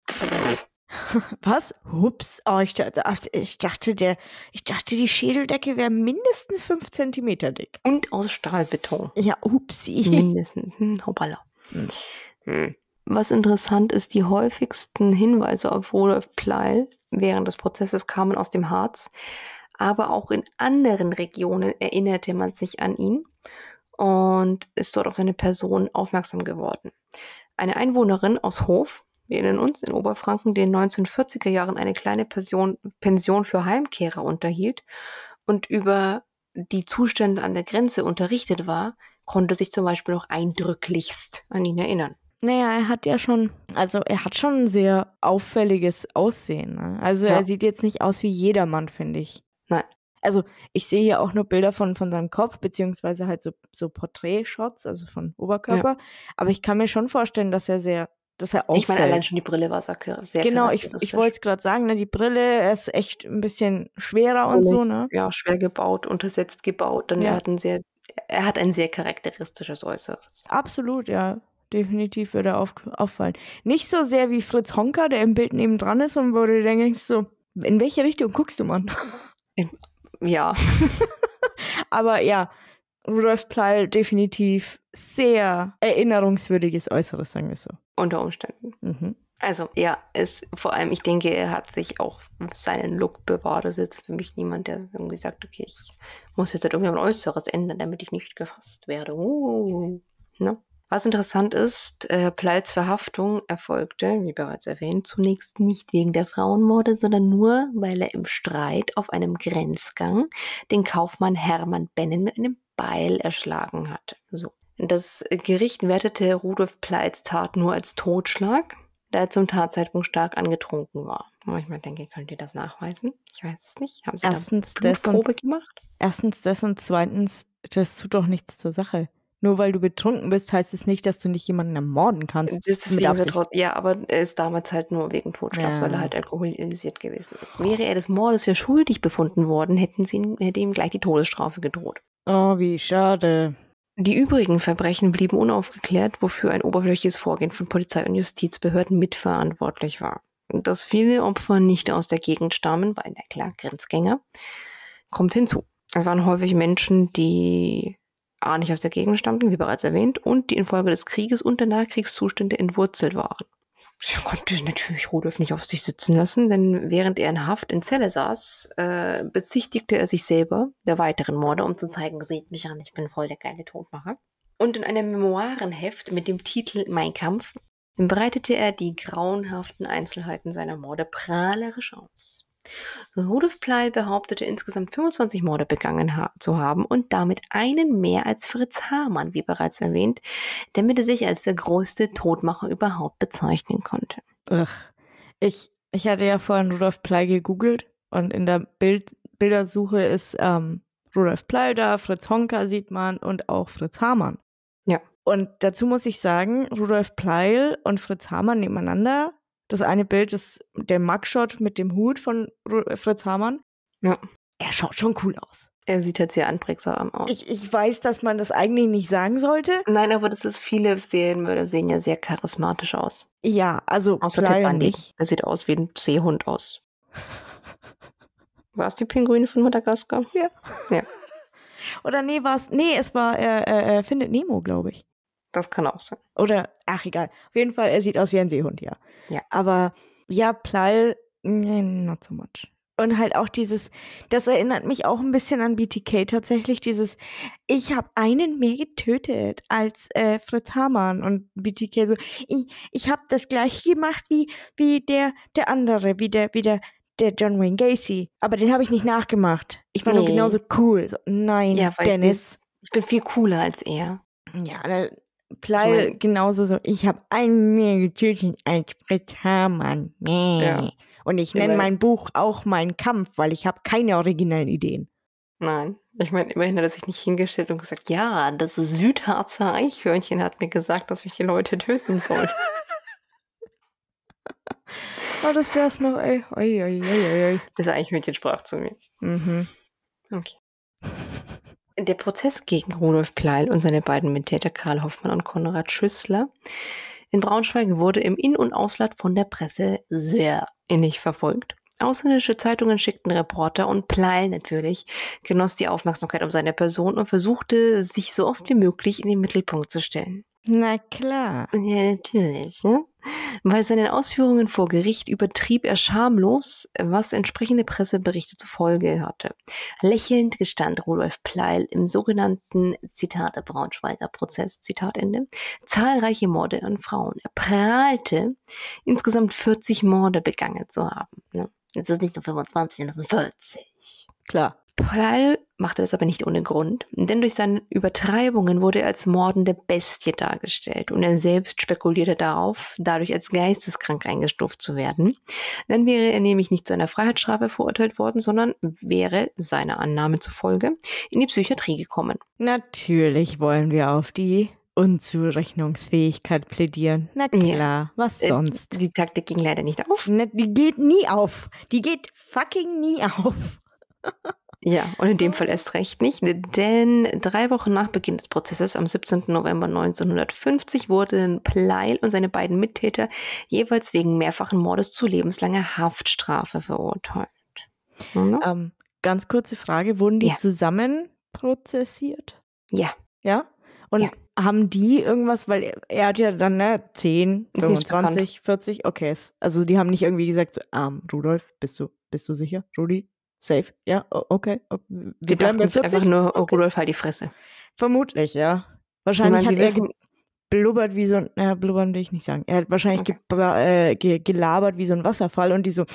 Was? Hups. Oh, ich, dachte, ich, dachte, der, ich dachte, die Schädeldecke wäre mindestens fünf Zentimeter dick. Und aus Stahlbeton. Ja, upsi. Mindestens. Hm, hoppala. Hm. Hm. Was interessant ist, die häufigsten Hinweise auf Rudolf Pleil während des Prozesses kamen aus dem Harz, aber auch in anderen Regionen erinnerte man sich an ihn und ist dort auf seine Person aufmerksam geworden. Eine Einwohnerin aus Hof, wir erinnern uns, in Oberfranken, die in den neunzehnhundertvierziger Jahren eine kleine Pension, Pension für Heimkehrer unterhielt und über die Zustände an der Grenze unterrichtet war, konnte sich zum Beispiel noch eindrücklichst an ihn erinnern. Naja, er hat ja schon, also er hat schon ein sehr auffälliges Aussehen. Ne? Also Ja. er sieht jetzt nicht aus wie jedermann, finde ich. Nein. Also ich sehe hier auch nur Bilder von, von seinem Kopf, beziehungsweise halt so, so Porträtshots, also von Oberkörper. Ja. Aber ich kann mir schon vorstellen, dass er sehr, dass er auffällt. Ich meine, allein schon die Brille war sehr Genau, ich, ich wollte es gerade sagen, ne, die Brille, er ist echt ein bisschen schwerer und, und so, ne? Ja, schwer gebaut, untersetzt gebaut. Dann ja. er hat ein sehr, er hat ein sehr charakteristisches Äußeres. Absolut, ja. Definitiv würde er auf, auffallen. Nicht so sehr wie Fritz Honka, der im Bild nebendran ist und wo du denkst so, in welche Richtung guckst du, Mann? Ja. Aber ja, Rudolf Pleil definitiv sehr erinnerungswürdiges Äußeres, sagen wir so. Unter Umständen. Mhm. Also ja, es vor allem, ich denke, er hat sich auch seinen Look bewahrt. Das ist jetzt für mich niemand, der irgendwie sagt, okay, ich muss jetzt halt irgendwie mein Äußeres ändern, damit ich nicht gefasst werde. Uh, ne? Was interessant ist, äh, Pleils Verhaftung erfolgte, wie bereits erwähnt, zunächst nicht wegen der Frauenmorde, sondern nur, weil er im Streit auf einem Grenzgang den Kaufmann Hermann Bennen mit einem Beil erschlagen hatte. So. Das Gericht wertete Rudolf Pleils Tat nur als Totschlag, da er zum Tatzeitpunkt stark angetrunken war. Manchmal denke ich, könnt ihr das nachweisen? Ich weiß es nicht. Haben Sie erstens da Blutprobe und, gemacht? Erstens das und zweitens, das tut doch nichts zur Sache. Nur weil du betrunken bist, heißt es nicht, dass du nicht jemanden ermorden kannst. Deswegen ist er trot- ja, aber er ist damals halt nur wegen Totschlags, ja. weil er halt alkoholisiert gewesen ist. Wäre er des Mordes für schuldig befunden worden, hätten sie ihm, hätte ihm gleich die Todesstrafe gedroht. Oh, wie schade. Die übrigen Verbrechen blieben unaufgeklärt, wofür ein oberflächliches Vorgehen von Polizei und Justizbehörden mitverantwortlich war. Dass viele Opfer nicht aus der Gegend stammen, weil, na klar, Grenzgänger, kommt hinzu. Es waren häufig Menschen, die A, nicht aus der Gegend stammten, wie bereits erwähnt, und die infolge des Krieges und der Nachkriegszustände entwurzelt waren. Ich konnte natürlich Rudolf nicht auf sich sitzen lassen, denn während er in Haft in Zelle saß, äh, bezichtigte er sich selber der weiteren Morde, um zu zeigen, seht mich an, ich bin voll der geile Todmacher. Und in einem Memoirenheft mit dem Titel Mein Kampf breitete er die grauenhaften Einzelheiten seiner Morde prahlerisch aus. Rudolf Pleil behauptete insgesamt fünfundzwanzig Morde begangen ha- zu haben und damit einen mehr als Fritz Hamann, wie bereits erwähnt, damit er sich als der größte Todmacher überhaupt bezeichnen konnte. Ugh. Ich, ich hatte ja vorhin Rudolf Pleil gegoogelt und in der Bild, Bildersuche ist ähm, Rudolf Pleil da, Fritz Honka sieht man und auch Fritz Hamann. Ja. Und dazu muss ich sagen, Rudolf Pleil und Fritz Hamann nebeneinander. Das eine Bild ist der Mugshot mit dem Hut von Fritz Hamann. Ja. Er schaut schon cool aus. Er sieht halt sehr anprägsam aus. Ich, ich weiß, dass man das eigentlich nicht sagen sollte. Nein, aber das ist, viele Serienmörder sehen ja sehr charismatisch aus. Ja, also außer Ted Bundy. Er sieht aus wie ein Seehund aus. War es die Pinguine von Madagaskar? Ja. Ja. Oder nee, war es, nee, es war, er, er, er findet Nemo, glaube ich. Das kann auch sein. Oder, ach egal. Auf jeden Fall, er sieht aus wie ein Seehund, ja. Ja. Aber ja, Pleil, nee, not so much. Und halt auch dieses, das erinnert mich auch ein bisschen an B T K tatsächlich, dieses, ich habe einen mehr getötet als äh, Fritz Hamann. Und B T K so, ich, ich habe das gleiche gemacht wie, wie der, der andere, wie der, wie der, der John Wayne Gacy. Aber den habe ich nicht nachgemacht. Ich war nee. nur genauso cool. So, nein, ja, Dennis. Ich bin, ich bin viel cooler als er. Ja, Pleil ich mein, genauso so, ich habe einen mehr getötet als Fritz Hamann. Nee. Ja. Und ich nenne mein Buch auch Mein Kampf, weil ich habe keine originellen Ideen. Nein, ich meine, immerhin hat er sich nicht hingestellt und gesagt, ja, das Südharzer Eichhörnchen hat mir gesagt, dass ich die Leute töten soll. Oh, das wär's noch, ey. Oi, oi, oi, oi. Das Eichhörnchen sprach zu mir. Mhm. Okay. Der Prozess gegen Rudolf Pleil und seine beiden Mittäter Karl Hoffmann und Konrad Schüssler in Braunschweig wurde im In- und Ausland von der Presse sehr innig verfolgt. Ausländische Zeitungen schickten Reporter und Pleil natürlich genoss die Aufmerksamkeit um seine Person und versuchte, sich so oft wie möglich in den Mittelpunkt zu stellen. Na klar. Ja, natürlich. Ne? Bei seinen Ausführungen vor Gericht übertrieb er schamlos, was entsprechende Presseberichte zur Folge hatte. Lächelnd gestand Rudolf Pleil im sogenannten, Zitat, der Braunschweiger Prozess, Zitat Ende, zahlreiche Morde an Frauen. Er prahlte, insgesamt vierzig Morde begangen zu haben. Ne? Jetzt ist nicht nur fünfundzwanzig, das sind vierzig. Klar. Pleil machte das aber nicht ohne Grund, denn durch seine Übertreibungen wurde er als mordende Bestie dargestellt und er selbst spekulierte darauf, dadurch als geisteskrank eingestuft zu werden. Dann wäre er nämlich nicht zu einer Freiheitsstrafe verurteilt worden, sondern wäre, seiner Annahme zufolge, in die Psychiatrie gekommen. Natürlich wollen wir auf die Unzurechnungsfähigkeit plädieren. Na klar, ja. Was sonst? Äh, die Taktik ging leider nicht auf. Ne, die geht nie auf. Die geht fucking nie auf. Ja, und in dem Fall erst recht nicht, denn drei Wochen nach Beginn des Prozesses am siebzehnten November neunzehnhundertfünfzig wurden Pleil und seine beiden Mittäter jeweils wegen mehrfachen Mordes zu lebenslanger Haftstrafe verurteilt. Mhm. Ähm, ganz kurze Frage, wurden die ja. zusammen prozessiert? Ja. Ja? Und ja. haben die irgendwas, weil er, er hat ja dann ne, zehn, fünfundzwanzig, vierzig, okay, also die haben nicht irgendwie gesagt, ähm, Rudolf, bist du, bist du sicher, Rudi? Safe, ja, okay. Wir die bleiben bei vierzig? Einfach nur, okay. Rudolf, halt die Fresse. Vermutlich, ja. Wahrscheinlich meine, hat Sie er wissen, geblubbert wie so ein, naja, blubbern will ich nicht sagen. Er hat wahrscheinlich okay. ge, äh, ge, gelabert wie so ein Wasserfall und die so.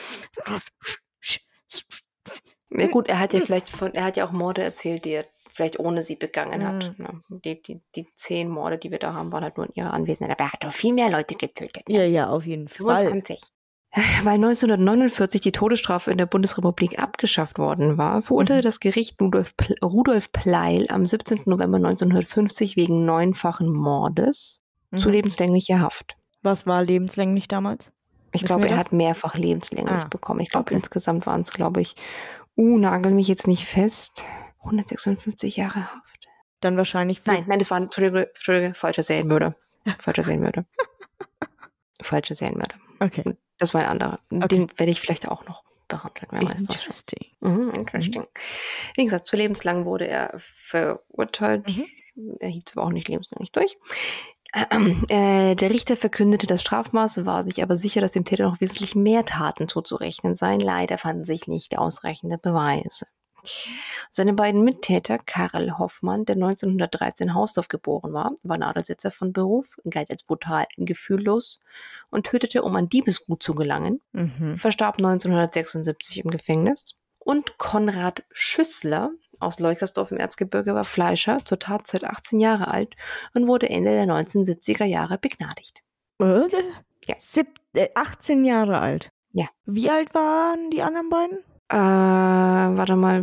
Ja gut, er hat ja vielleicht von, er hat ja auch Morde erzählt, die er vielleicht ohne sie begangen hat. Mhm. Die, die, die zehn Morde, die wir da haben, waren halt nur in ihrer Anwesenheit. Aber er hat doch viel mehr Leute getötet. Ja, ja, auf jeden Fall. fünfundzwanzig. Weil neunzehnhundertneunundvierzig die Todesstrafe in der Bundesrepublik abgeschafft worden war, verurteilte mhm. das Gericht Rudolf, Rudolf Pleil am siebzehnten November neunzehnhundertfünfzig wegen neunfachen Mordes mhm. zu lebenslänglicher Haft. Was war lebenslänglich damals? Ich glaube, er hat mehrfach lebenslänglich ah. bekommen. Ich glaube, okay. insgesamt waren es, glaube ich, uh, nagel mich jetzt nicht fest, hundertsechsundfünfzig Jahre Haft. Dann wahrscheinlich... Nein, nein, das war, Entschuldige, Entschuldige falscher Serienmörder. Falscher Serienmörder. falscher Serienmörder. Okay. Das war ein anderer. Okay. Den werde ich vielleicht auch noch behandeln. Wer weiß das interesting. Mhm, interesting. Mhm. Wie gesagt, zu lebenslang wurde er verurteilt. Mhm. Er hielt zwar auch nicht lebenslänglich durch. Äh, der Richter verkündete das Strafmaß, war sich aber sicher, dass dem Täter noch wesentlich mehr Taten zuzurechnen seien. Leider fanden sich nicht ausreichende Beweise. Seine beiden Mittäter, Karl Hoffmann, der neunzehnhundertdreizehn in Hausdorf geboren war, war Nadelsetzer von Beruf, galt als brutal gefühllos und tötete, um an Diebesgut zu gelangen, mhm. verstarb neunzehnhundertsechsundsiebzig im Gefängnis. Und Konrad Schüssler aus Leukersdorf im Erzgebirge war Fleischer, zur Tatzeit achtzehn Jahre alt und wurde Ende der neunzehnhundertsiebziger Jahre begnadigt. Äh? Ja. Sieb- äh, achtzehn Jahre alt? Ja. Wie alt waren die anderen beiden? Äh, warte mal,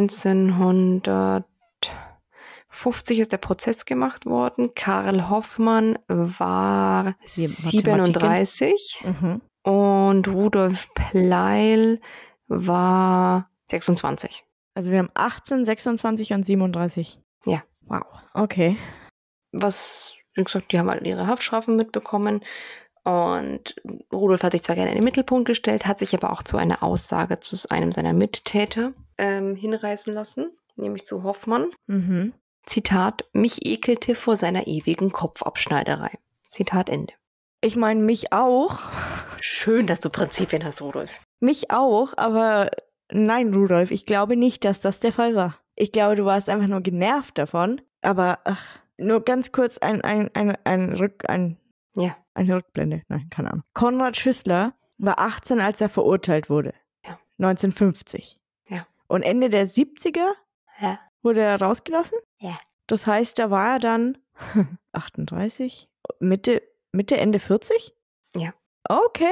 neunzehnhundertfünfzig ist der Prozess gemacht worden. Karl Hoffmann war siebenunddreißig mhm. und Rudolf Pleil war sechsundzwanzig. Also wir haben achtzehn, sechsundzwanzig und siebenunddreißig. Ja. Wow, okay. Was, wie gesagt, die haben halt ihre Haftstrafen mitbekommen. Und Rudolf hat sich zwar gerne in den Mittelpunkt gestellt, hat sich aber auch zu einer Aussage zu einem seiner Mittäter ähm, hinreißen lassen, nämlich zu Hoffmann. Mhm. Zitat, mich ekelte vor seiner ewigen Kopfabschneiderei. Zitat Ende. Ich meine, mich auch. Schön, dass du Prinzipien hast, Rudolf. Mich auch, aber nein, Rudolf, ich glaube nicht, dass das der Fall war. Ich glaube, du warst einfach nur genervt davon. Aber ach, nur ganz kurz ein, ein, ein, ein Rück... Ein Ja. Eine Rückblende, nein, keine Ahnung. Konrad Schüssler war achtzehn, als er verurteilt wurde. Ja. neunzehnhundertfünfzig. Ja. Und Ende der siebziger ja. wurde er rausgelassen. Ja. Das heißt, da war er dann achtunddreißig, Mitte, Mitte, Ende vierzig? Ja. Okay.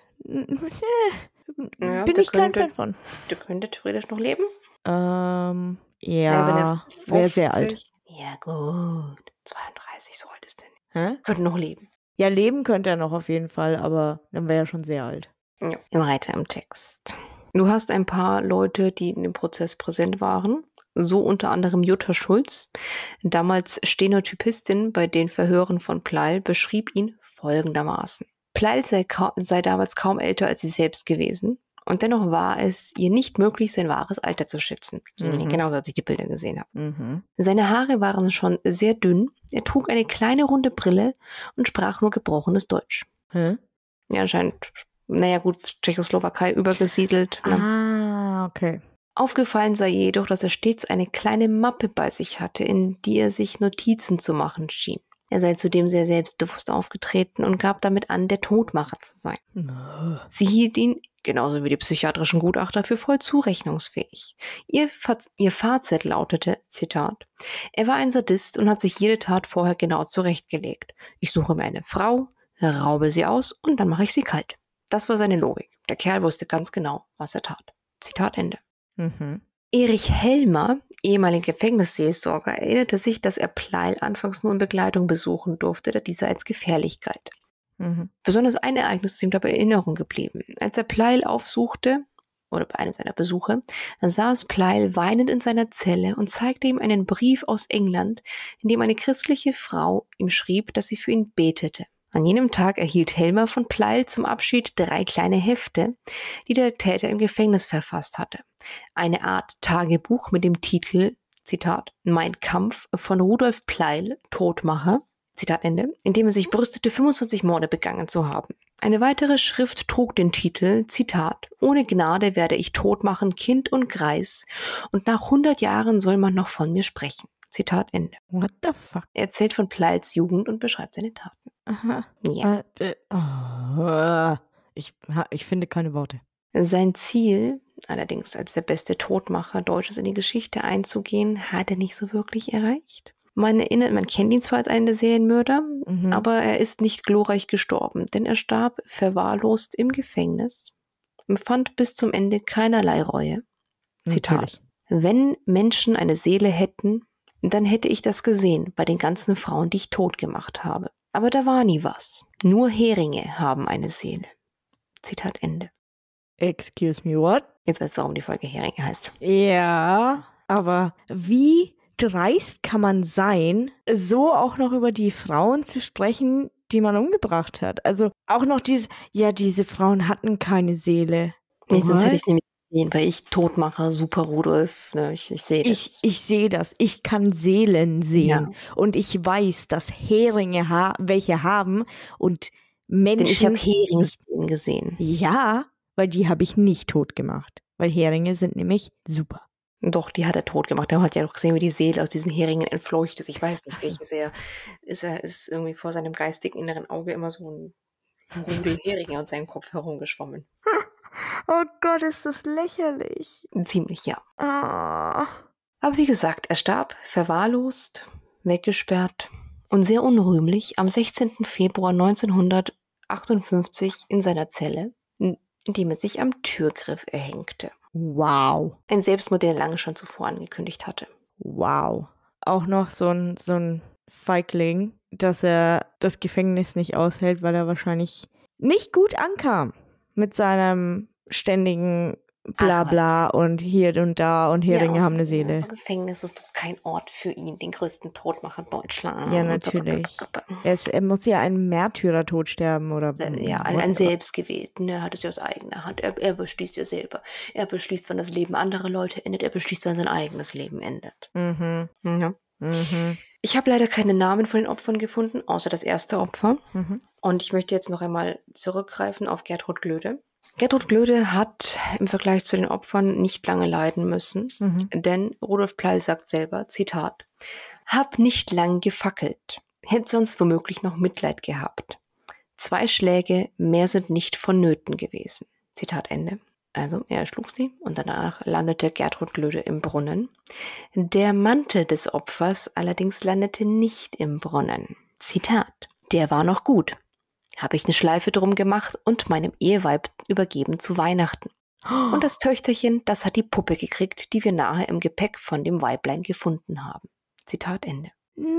Ja, Bin ich kein Fan von. Du könntest theoretisch noch leben? Ähm, ja, wäre sehr alt. Ja gut, zweiunddreißig, so alt ist der nicht. Hä? Könnte noch leben. Ja, leben könnte er noch auf jeden Fall, aber dann wäre er schon sehr alt. Ja. Weiter im Text. Du hast ein paar Leute, die in dem Prozess präsent waren. So unter anderem Jutta Schulz, damals Stenotypistin bei den Verhören von Pleil, beschrieb ihn folgendermaßen. Pleil sei, ka- sei damals kaum älter als sie selbst gewesen. Und dennoch war es ihr nicht möglich, sein wahres Alter zu schätzen. Mhm. Genauso, als ich die Bilder gesehen habe. Mhm. Seine Haare waren schon sehr dünn. Er trug eine kleine runde Brille und sprach nur gebrochenes Deutsch. Hä? Ja, anscheinend, naja gut, Tschechoslowakei übergesiedelt. Ne? Ah, okay. Aufgefallen sei jedoch, dass er stets eine kleine Mappe bei sich hatte, in die er sich Notizen zu machen schien. Er sei zudem sehr selbstbewusst aufgetreten und gab damit an, der Todmacher zu sein. Oh. Sie hielt ihn genauso wie die psychiatrischen Gutachter, für voll zurechnungsfähig. Ihr, Faz- ihr Fazit lautete, Zitat, er war ein Sadist und hat sich jede Tat vorher genau zurechtgelegt. Ich suche mir eine Frau, raube sie aus und dann mache ich sie kalt. Das war seine Logik. Der Kerl wusste ganz genau, was er tat. Zitat Ende. Mhm. Erich Helmer, ehemaliger Gefängnisseelsorger, erinnerte sich, dass er Pleil anfangs nur in Begleitung besuchen durfte, da dieser als gefährlich galt. Mhm. Besonders ein Ereignis ist ihm dabei in Erinnerung geblieben. Als er Pleil aufsuchte, oder bei einem seiner Besuche, saß Pleil weinend in seiner Zelle und zeigte ihm einen Brief aus England, in dem eine christliche Frau ihm schrieb, dass sie für ihn betete. An jenem Tag erhielt Helmer von Pleil zum Abschied drei kleine Hefte, die der Täter im Gefängnis verfasst hatte. Eine Art Tagebuch mit dem Titel, Zitat, Mein Kampf von Rudolf Pleil, Todmacher, Zitat Ende, in dem er sich brüstete, fünfundzwanzig Morde begangen zu haben. Eine weitere Schrift trug den Titel, Zitat, Ohne Gnade werde ich tot machen, Kind und Greis, und nach hundert Jahren soll man noch von mir sprechen. Zitat Ende. What the fuck? Er erzählt von Pleils Jugend und beschreibt seine Taten. Aha. Ja. Äh, äh, oh, ich, ha- ich finde keine Worte. Sein Ziel, allerdings als der beste Todmacher Deutsches in die Geschichte einzugehen, hat er nicht so wirklich erreicht. Man erinnert, man kennt ihn zwar als einen der Serienmörder, Mhm. aber er ist nicht glorreich gestorben, denn er starb verwahrlost im Gefängnis, empfand bis zum Ende keinerlei Reue. Zitat. Natürlich. Wenn Menschen eine Seele hätten, dann hätte ich das gesehen bei den ganzen Frauen, die ich tot gemacht habe. Aber da war nie was. Nur Heringe haben eine Seele. Zitat Ende. Excuse me, what? Jetzt weißt du, warum die Folge Heringe heißt. Ja, aber wie dreist kann man sein, so auch noch über die Frauen zu sprechen, die man umgebracht hat? Also auch noch dieses, ja, diese Frauen hatten keine Seele. Nee, sonst hätte ich What? es nämlich gesehen, weil ich Todmacher, Super Rudolf, ne, ich, ich sehe Ich, das. ich sehe das. Ich kann Seelen sehen. Ja. Und ich weiß, dass Heringe ha welche haben und Menschen. Denn ich habe Heringsseelen gesehen. Ja, weil die habe ich nicht tot gemacht. Weil Heringe sind nämlich super. Doch, die hat er tot gemacht. Er hat ja doch gesehen, wie die Seele aus diesen Heringen entfleucht ist. Ich weiß nicht, Ach so. welches er ist. Er ist irgendwie vor seinem geistigen inneren Auge immer so ein Rudel Heringe aus seinem Kopf herumgeschwommen. Oh Gott, ist das lächerlich. Ziemlich, ja. Ah. Aber wie gesagt, er starb verwahrlost, weggesperrt und sehr unrühmlich am sechzehnten Februar neunzehnhundertachtundfünfzig in seiner Zelle, indem er sich am Türgriff erhängte. Wow. Ein Selbstmord, den er lange schon zuvor angekündigt hatte. Wow. Auch noch so ein, so ein Feigling, dass er das Gefängnis nicht aushält, weil er wahrscheinlich nicht gut ankam mit seinem ständigen Blabla und hier und da und Heringe ja, haben eine Seele. Das Gefängnis ist doch kein Ort für ihn, den größten Todmacher Deutschlands. Ja, natürlich. Er, ist, er muss ja einen Märtyrertod sterben oder. Ja, ein, ein selbstgewählten. Er hat es ja aus eigener Hand. Er, er beschließt ja selber. Er beschließt, wann das Leben anderer Leute endet. Er beschließt, wann sein eigenes Leben endet. Mhm. Ja. Mhm. Ich habe leider keine Namen von den Opfern gefunden, außer das erste Opfer. Mhm. Und ich möchte jetzt noch einmal zurückgreifen auf Gertrud Glöde. Gertrud Glöde hat im Vergleich zu den Opfern nicht lange leiden müssen, Mhm. denn Rudolf Pleil sagt selber, Zitat, hab nicht lang gefackelt, hätte sonst womöglich noch Mitleid gehabt. Zwei Schläge, mehr sind nicht vonnöten gewesen. Zitat Ende. Also er schlug sie und danach landete Gertrud Glöde im Brunnen. Der Mantel des Opfers allerdings landete nicht im Brunnen. Zitat, der war noch gut. Habe ich eine Schleife drum gemacht und meinem Eheweib übergeben zu Weihnachten. Und das Töchterchen, das hat die Puppe gekriegt, die wir nachher im Gepäck von dem Weiblein gefunden haben. Zitat Ende.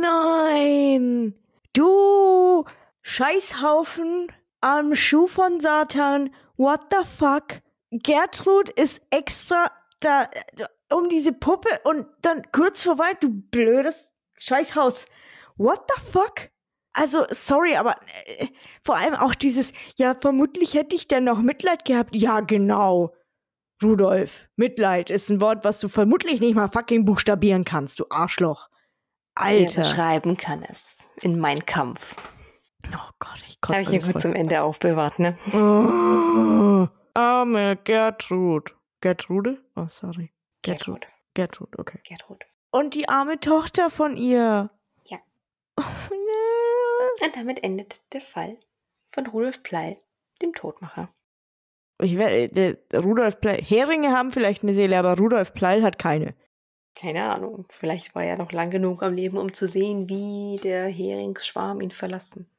Nein! Du Scheißhaufen am Schuh von Satan. What the fuck? Gertrud ist extra da um diese Puppe und dann kurz vor Weihnachten, du blödes Scheißhaus. What the fuck? Also, sorry, aber äh, vor allem auch dieses, ja, vermutlich hätte ich dann noch Mitleid gehabt. Ja, genau. Rudolf, Mitleid ist ein Wort, was du vermutlich nicht mal fucking buchstabieren kannst, du Arschloch. Alter. Ja, schreiben kann es. In Mein Kampf. Oh Gott, ich kotze Habe ich hier alles gut voll. zum Ende aufbewahrt, ne? Oh, arme Gertrud. Gertrude? Oh, sorry. Gertrud. Gertrud, okay. Gertrud. Und die arme Tochter von ihr. Ja. Oh, ne. Und damit endet der Fall von Rudolf Pleil, dem Todmacher. Ich werde, Rudolf Pleil, Heringe haben vielleicht eine Seele, aber Rudolf Pleil hat keine. Keine Ahnung. Vielleicht war er noch lang genug am Leben, um zu sehen, wie der Heringsschwarm ihn verlassen.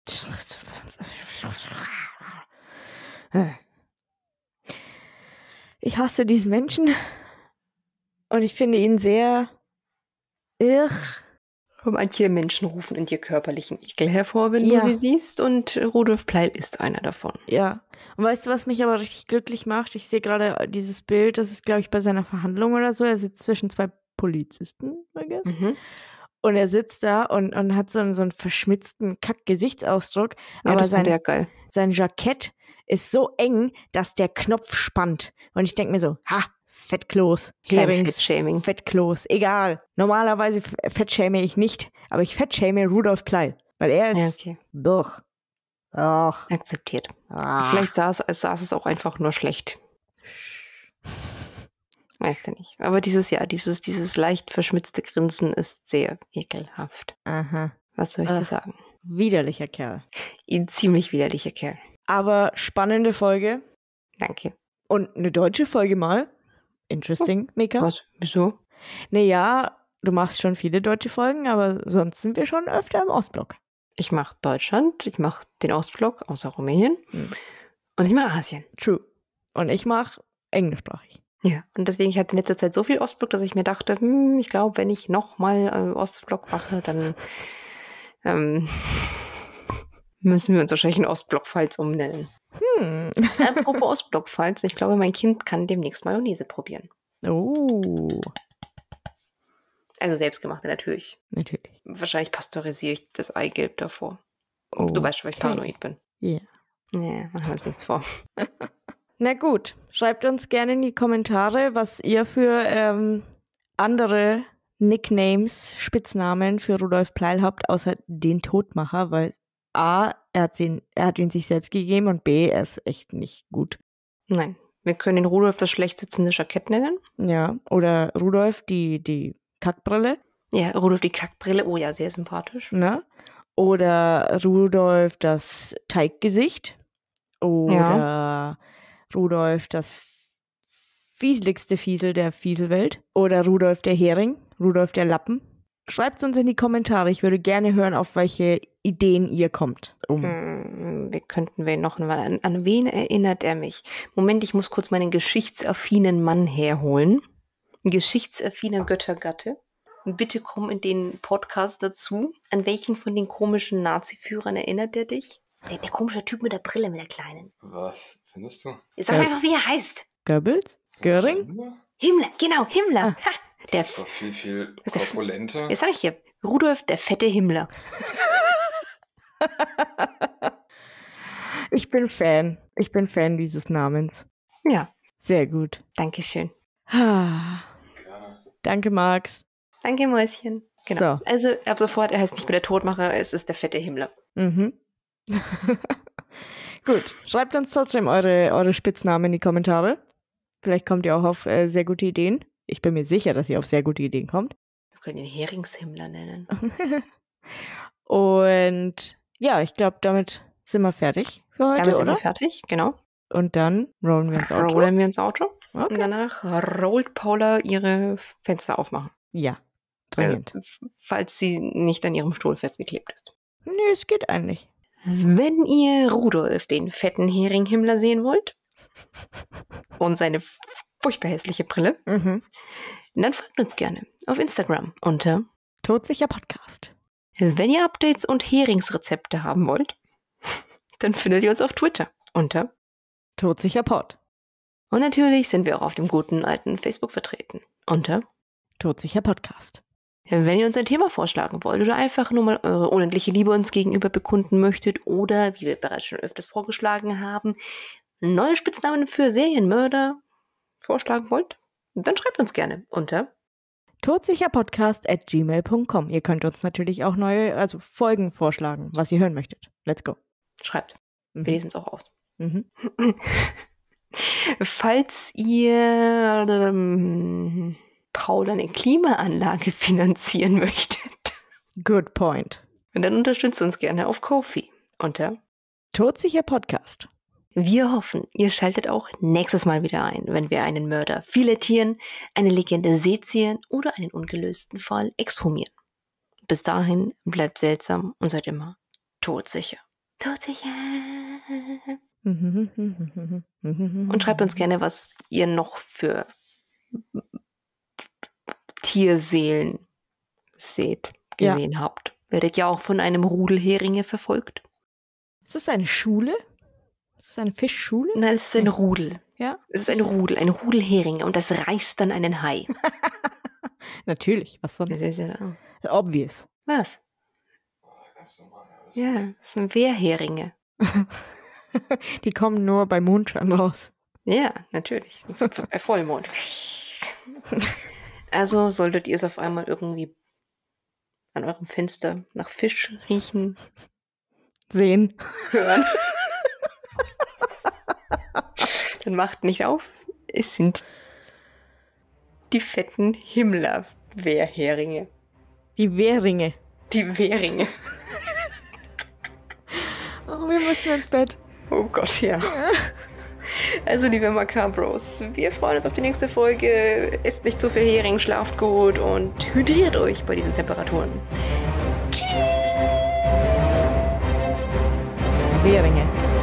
Ich hasse diesen Menschen und ich finde ihn sehr irr. Manche Menschen rufen in dir körperlichen Ekel hervor, wenn Ja. du sie siehst, und Rudolf Pleil ist einer davon. Ja. Und weißt du, was mich aber richtig glücklich macht? Ich sehe gerade dieses Bild, das ist, glaube ich, bei seiner Verhandlung oder so. Er sitzt zwischen zwei Polizisten, I guess. Mhm. Und er sitzt da und, und hat so einen, so einen verschmitzten Kack-Gesichtsausdruck. Ja, aber das fand sein, er geil. sein Jackett ist so eng, dass der Knopf spannt. Und ich denke mir so, ha, Fettklos, Kein Herings, Fettshaming. Fettklos, egal. Normalerweise f- fettschäme ich nicht, aber ich fettschäme Rudolf Pleil. Weil er ist Ja, okay. doch. Ach. Akzeptiert. Ah. Vielleicht saß, saß es auch einfach nur schlecht. Weißt du nicht. Aber dieses Jahr, dieses, dieses leicht verschmitzte Grinsen ist sehr ekelhaft. Aha. Was soll ich dir Ach. sagen? Widerlicher Kerl. Ein ziemlich widerlicher Kerl. Aber spannende Folge. Danke. Und eine deutsche Folge mal. Interesting, Mika. Was? Wieso? Naja, du machst schon viele deutsche Folgen, aber sonst sind wir schon öfter im Ostblock. Ich mache Deutschland, ich mache den Ostblock, außer Rumänien. Hm. Und ich mache Asien. True. Und ich mache englischsprachig. Ja, und deswegen, ich hatte in letzter Zeit so viel Ostblock, dass ich mir dachte, hm, ich glaube, wenn ich nochmal äh, Ostblock mache, dann ähm, müssen wir uns wahrscheinlich in Ostblock-Files umnennen. Hm. Apropos Ostblock-Files, ich glaube, mein Kind kann demnächst Mayonnaise probieren. Oh, Also selbstgemachte natürlich. natürlich. Wahrscheinlich pasteurisiere ich das Eigelb davor. Oh, Du weißt schon, weil ich okay. paranoid bin. Ja. Nee, machen wir uns nichts vor. Na gut, schreibt uns gerne in die Kommentare, was ihr für ähm, andere Nicknames, Spitznamen für Rudolf Pleil habt, außer den Todmacher, weil A, er hat, ihn, er hat ihn sich selbst gegeben und B, er ist echt nicht gut. Nein, wir können den Rudolf das schlecht sitzende Jackett nennen. Ja, oder Rudolf die, die Kackbrille, Ja, Rudolf die Kackbrille. Oh ja, sehr sympathisch. ne? Oder Rudolf das Teiggesicht. Oder Rudolf das fieseligste Fiesel der Fieselwelt. Oder Rudolf der Hering. Rudolf der Lappen. Schreibt es uns in die Kommentare. Ich würde gerne hören, auf welche Ideen ihr kommt. Um. Hm, wir könnten wir noch mal an, an wen erinnert er mich? Moment, ich muss kurz meinen geschichtsaffinen Mann herholen. Ein geschichtsaffiner Göttergatte. Bitte komm in den Podcast dazu. An welchen von den komischen Nazi-Führern erinnert er dich? Der, der komische Typ mit der Brille, mit der kleinen. Was findest du? Sag Ja. mir einfach, wie er heißt. Goebbels? Göring? Himmler? Himmler, genau, Himmler. Ha, der, Das ist doch viel, viel ist der F- korpulenter. jetzt sag ich hier, Rudolf, der fette Himmler. Ich bin Fan. Ich bin Fan dieses Namens. Ja, Sehr gut. danke schön. Ah, Ja, danke, Max. Danke, Mäuschen. Genau. So. Also ab sofort, er heißt nicht mehr der Todmacher, es ist der fette Himmler. Mhm. Gut, schreibt uns trotzdem eure, eure Spitznamen in die Kommentare. Vielleicht kommt ihr auch auf äh, sehr gute Ideen. Ich bin mir sicher, dass ihr auf sehr gute Ideen kommt. Wir können ihn Heringshimmler nennen. Und ja, ich glaube, damit sind wir fertig für heute, Damit sind oder? wir fertig, genau. Und dann rollen wir ins Outro. Rollen wir ins Auto. Und Okay. danach rollt Paula ihre Fenster aufmachen. Ja, dringend. Äh, f- falls sie nicht an ihrem Stuhl festgeklebt ist. Nee, es geht eigentlich. Wenn ihr Rudolf, den fetten Heringhimmler, sehen wollt und seine furchtbar hässliche Brille, Mhm. dann folgt uns gerne auf Instagram unter Todsicher Podcast. Wenn ihr Updates und Heringsrezepte haben wollt, dann findet ihr uns auf Twitter unter. Todsicher Pod. Und natürlich sind wir auch auf dem guten alten Facebook vertreten unter. Todsicher Podcast. Wenn ihr uns ein Thema vorschlagen wollt oder einfach nur mal eure unendliche Liebe uns gegenüber bekunden möchtet oder, wie wir bereits schon öfters vorgeschlagen haben, neue Spitznamen für Serienmörder vorschlagen wollt, dann schreibt uns gerne unter. Todsicherpodcast at gmail punkt com. Ihr könnt uns natürlich auch neue, also Folgen vorschlagen, was ihr hören möchtet. Let's go. Schreibt. Wir Mhm. lesen es auch aus. Mhm. Falls ihr ähm, Paul eine Klimaanlage finanzieren möchtet, Good point. dann unterstützt uns gerne auf Ko-fi unter. Todsicher Podcast. Wir hoffen, ihr schaltet auch nächstes Mal wieder ein, wenn wir einen Mörder filetieren, eine Legende sezieren oder einen ungelösten Fall exhumieren. Bis dahin bleibt seltsam und seid immer todsicher. Todsicher. Und schreibt uns gerne, was ihr noch für Tierseelen seht, Ja. gesehen habt. Werdet ja auch von einem Rudel Heringe verfolgt? Ist das eine Schule? Ist das eine Fischschule? Nein, es ist ein Rudel. Ja, Es ist ein Rudel, ein Rudel Heringe und das reißt dann einen Hai. natürlich. Was Das sonst? ist ja, Obvious. was? Ganz normal. Ja, das Ja, das sind Wehrheringe. Die kommen nur bei Mondschein raus. Ja, natürlich. Das ist bei Vollmond. Also solltet ihr es auf einmal irgendwie an eurem Fenster nach Fisch riechen, Sehen. hören, dann macht nicht auf. Es sind die fetten Himmler-Wehrheringe. Die Wehringe. Die Wehringe. Oh, wir müssen ins Bett. Oh Gott, ja. Also, liebe Macabros, wir freuen uns auf die nächste Folge. Esst nicht zu viel Hering, schlaft gut und hydriert euch bei diesen Temperaturen. Wehringe.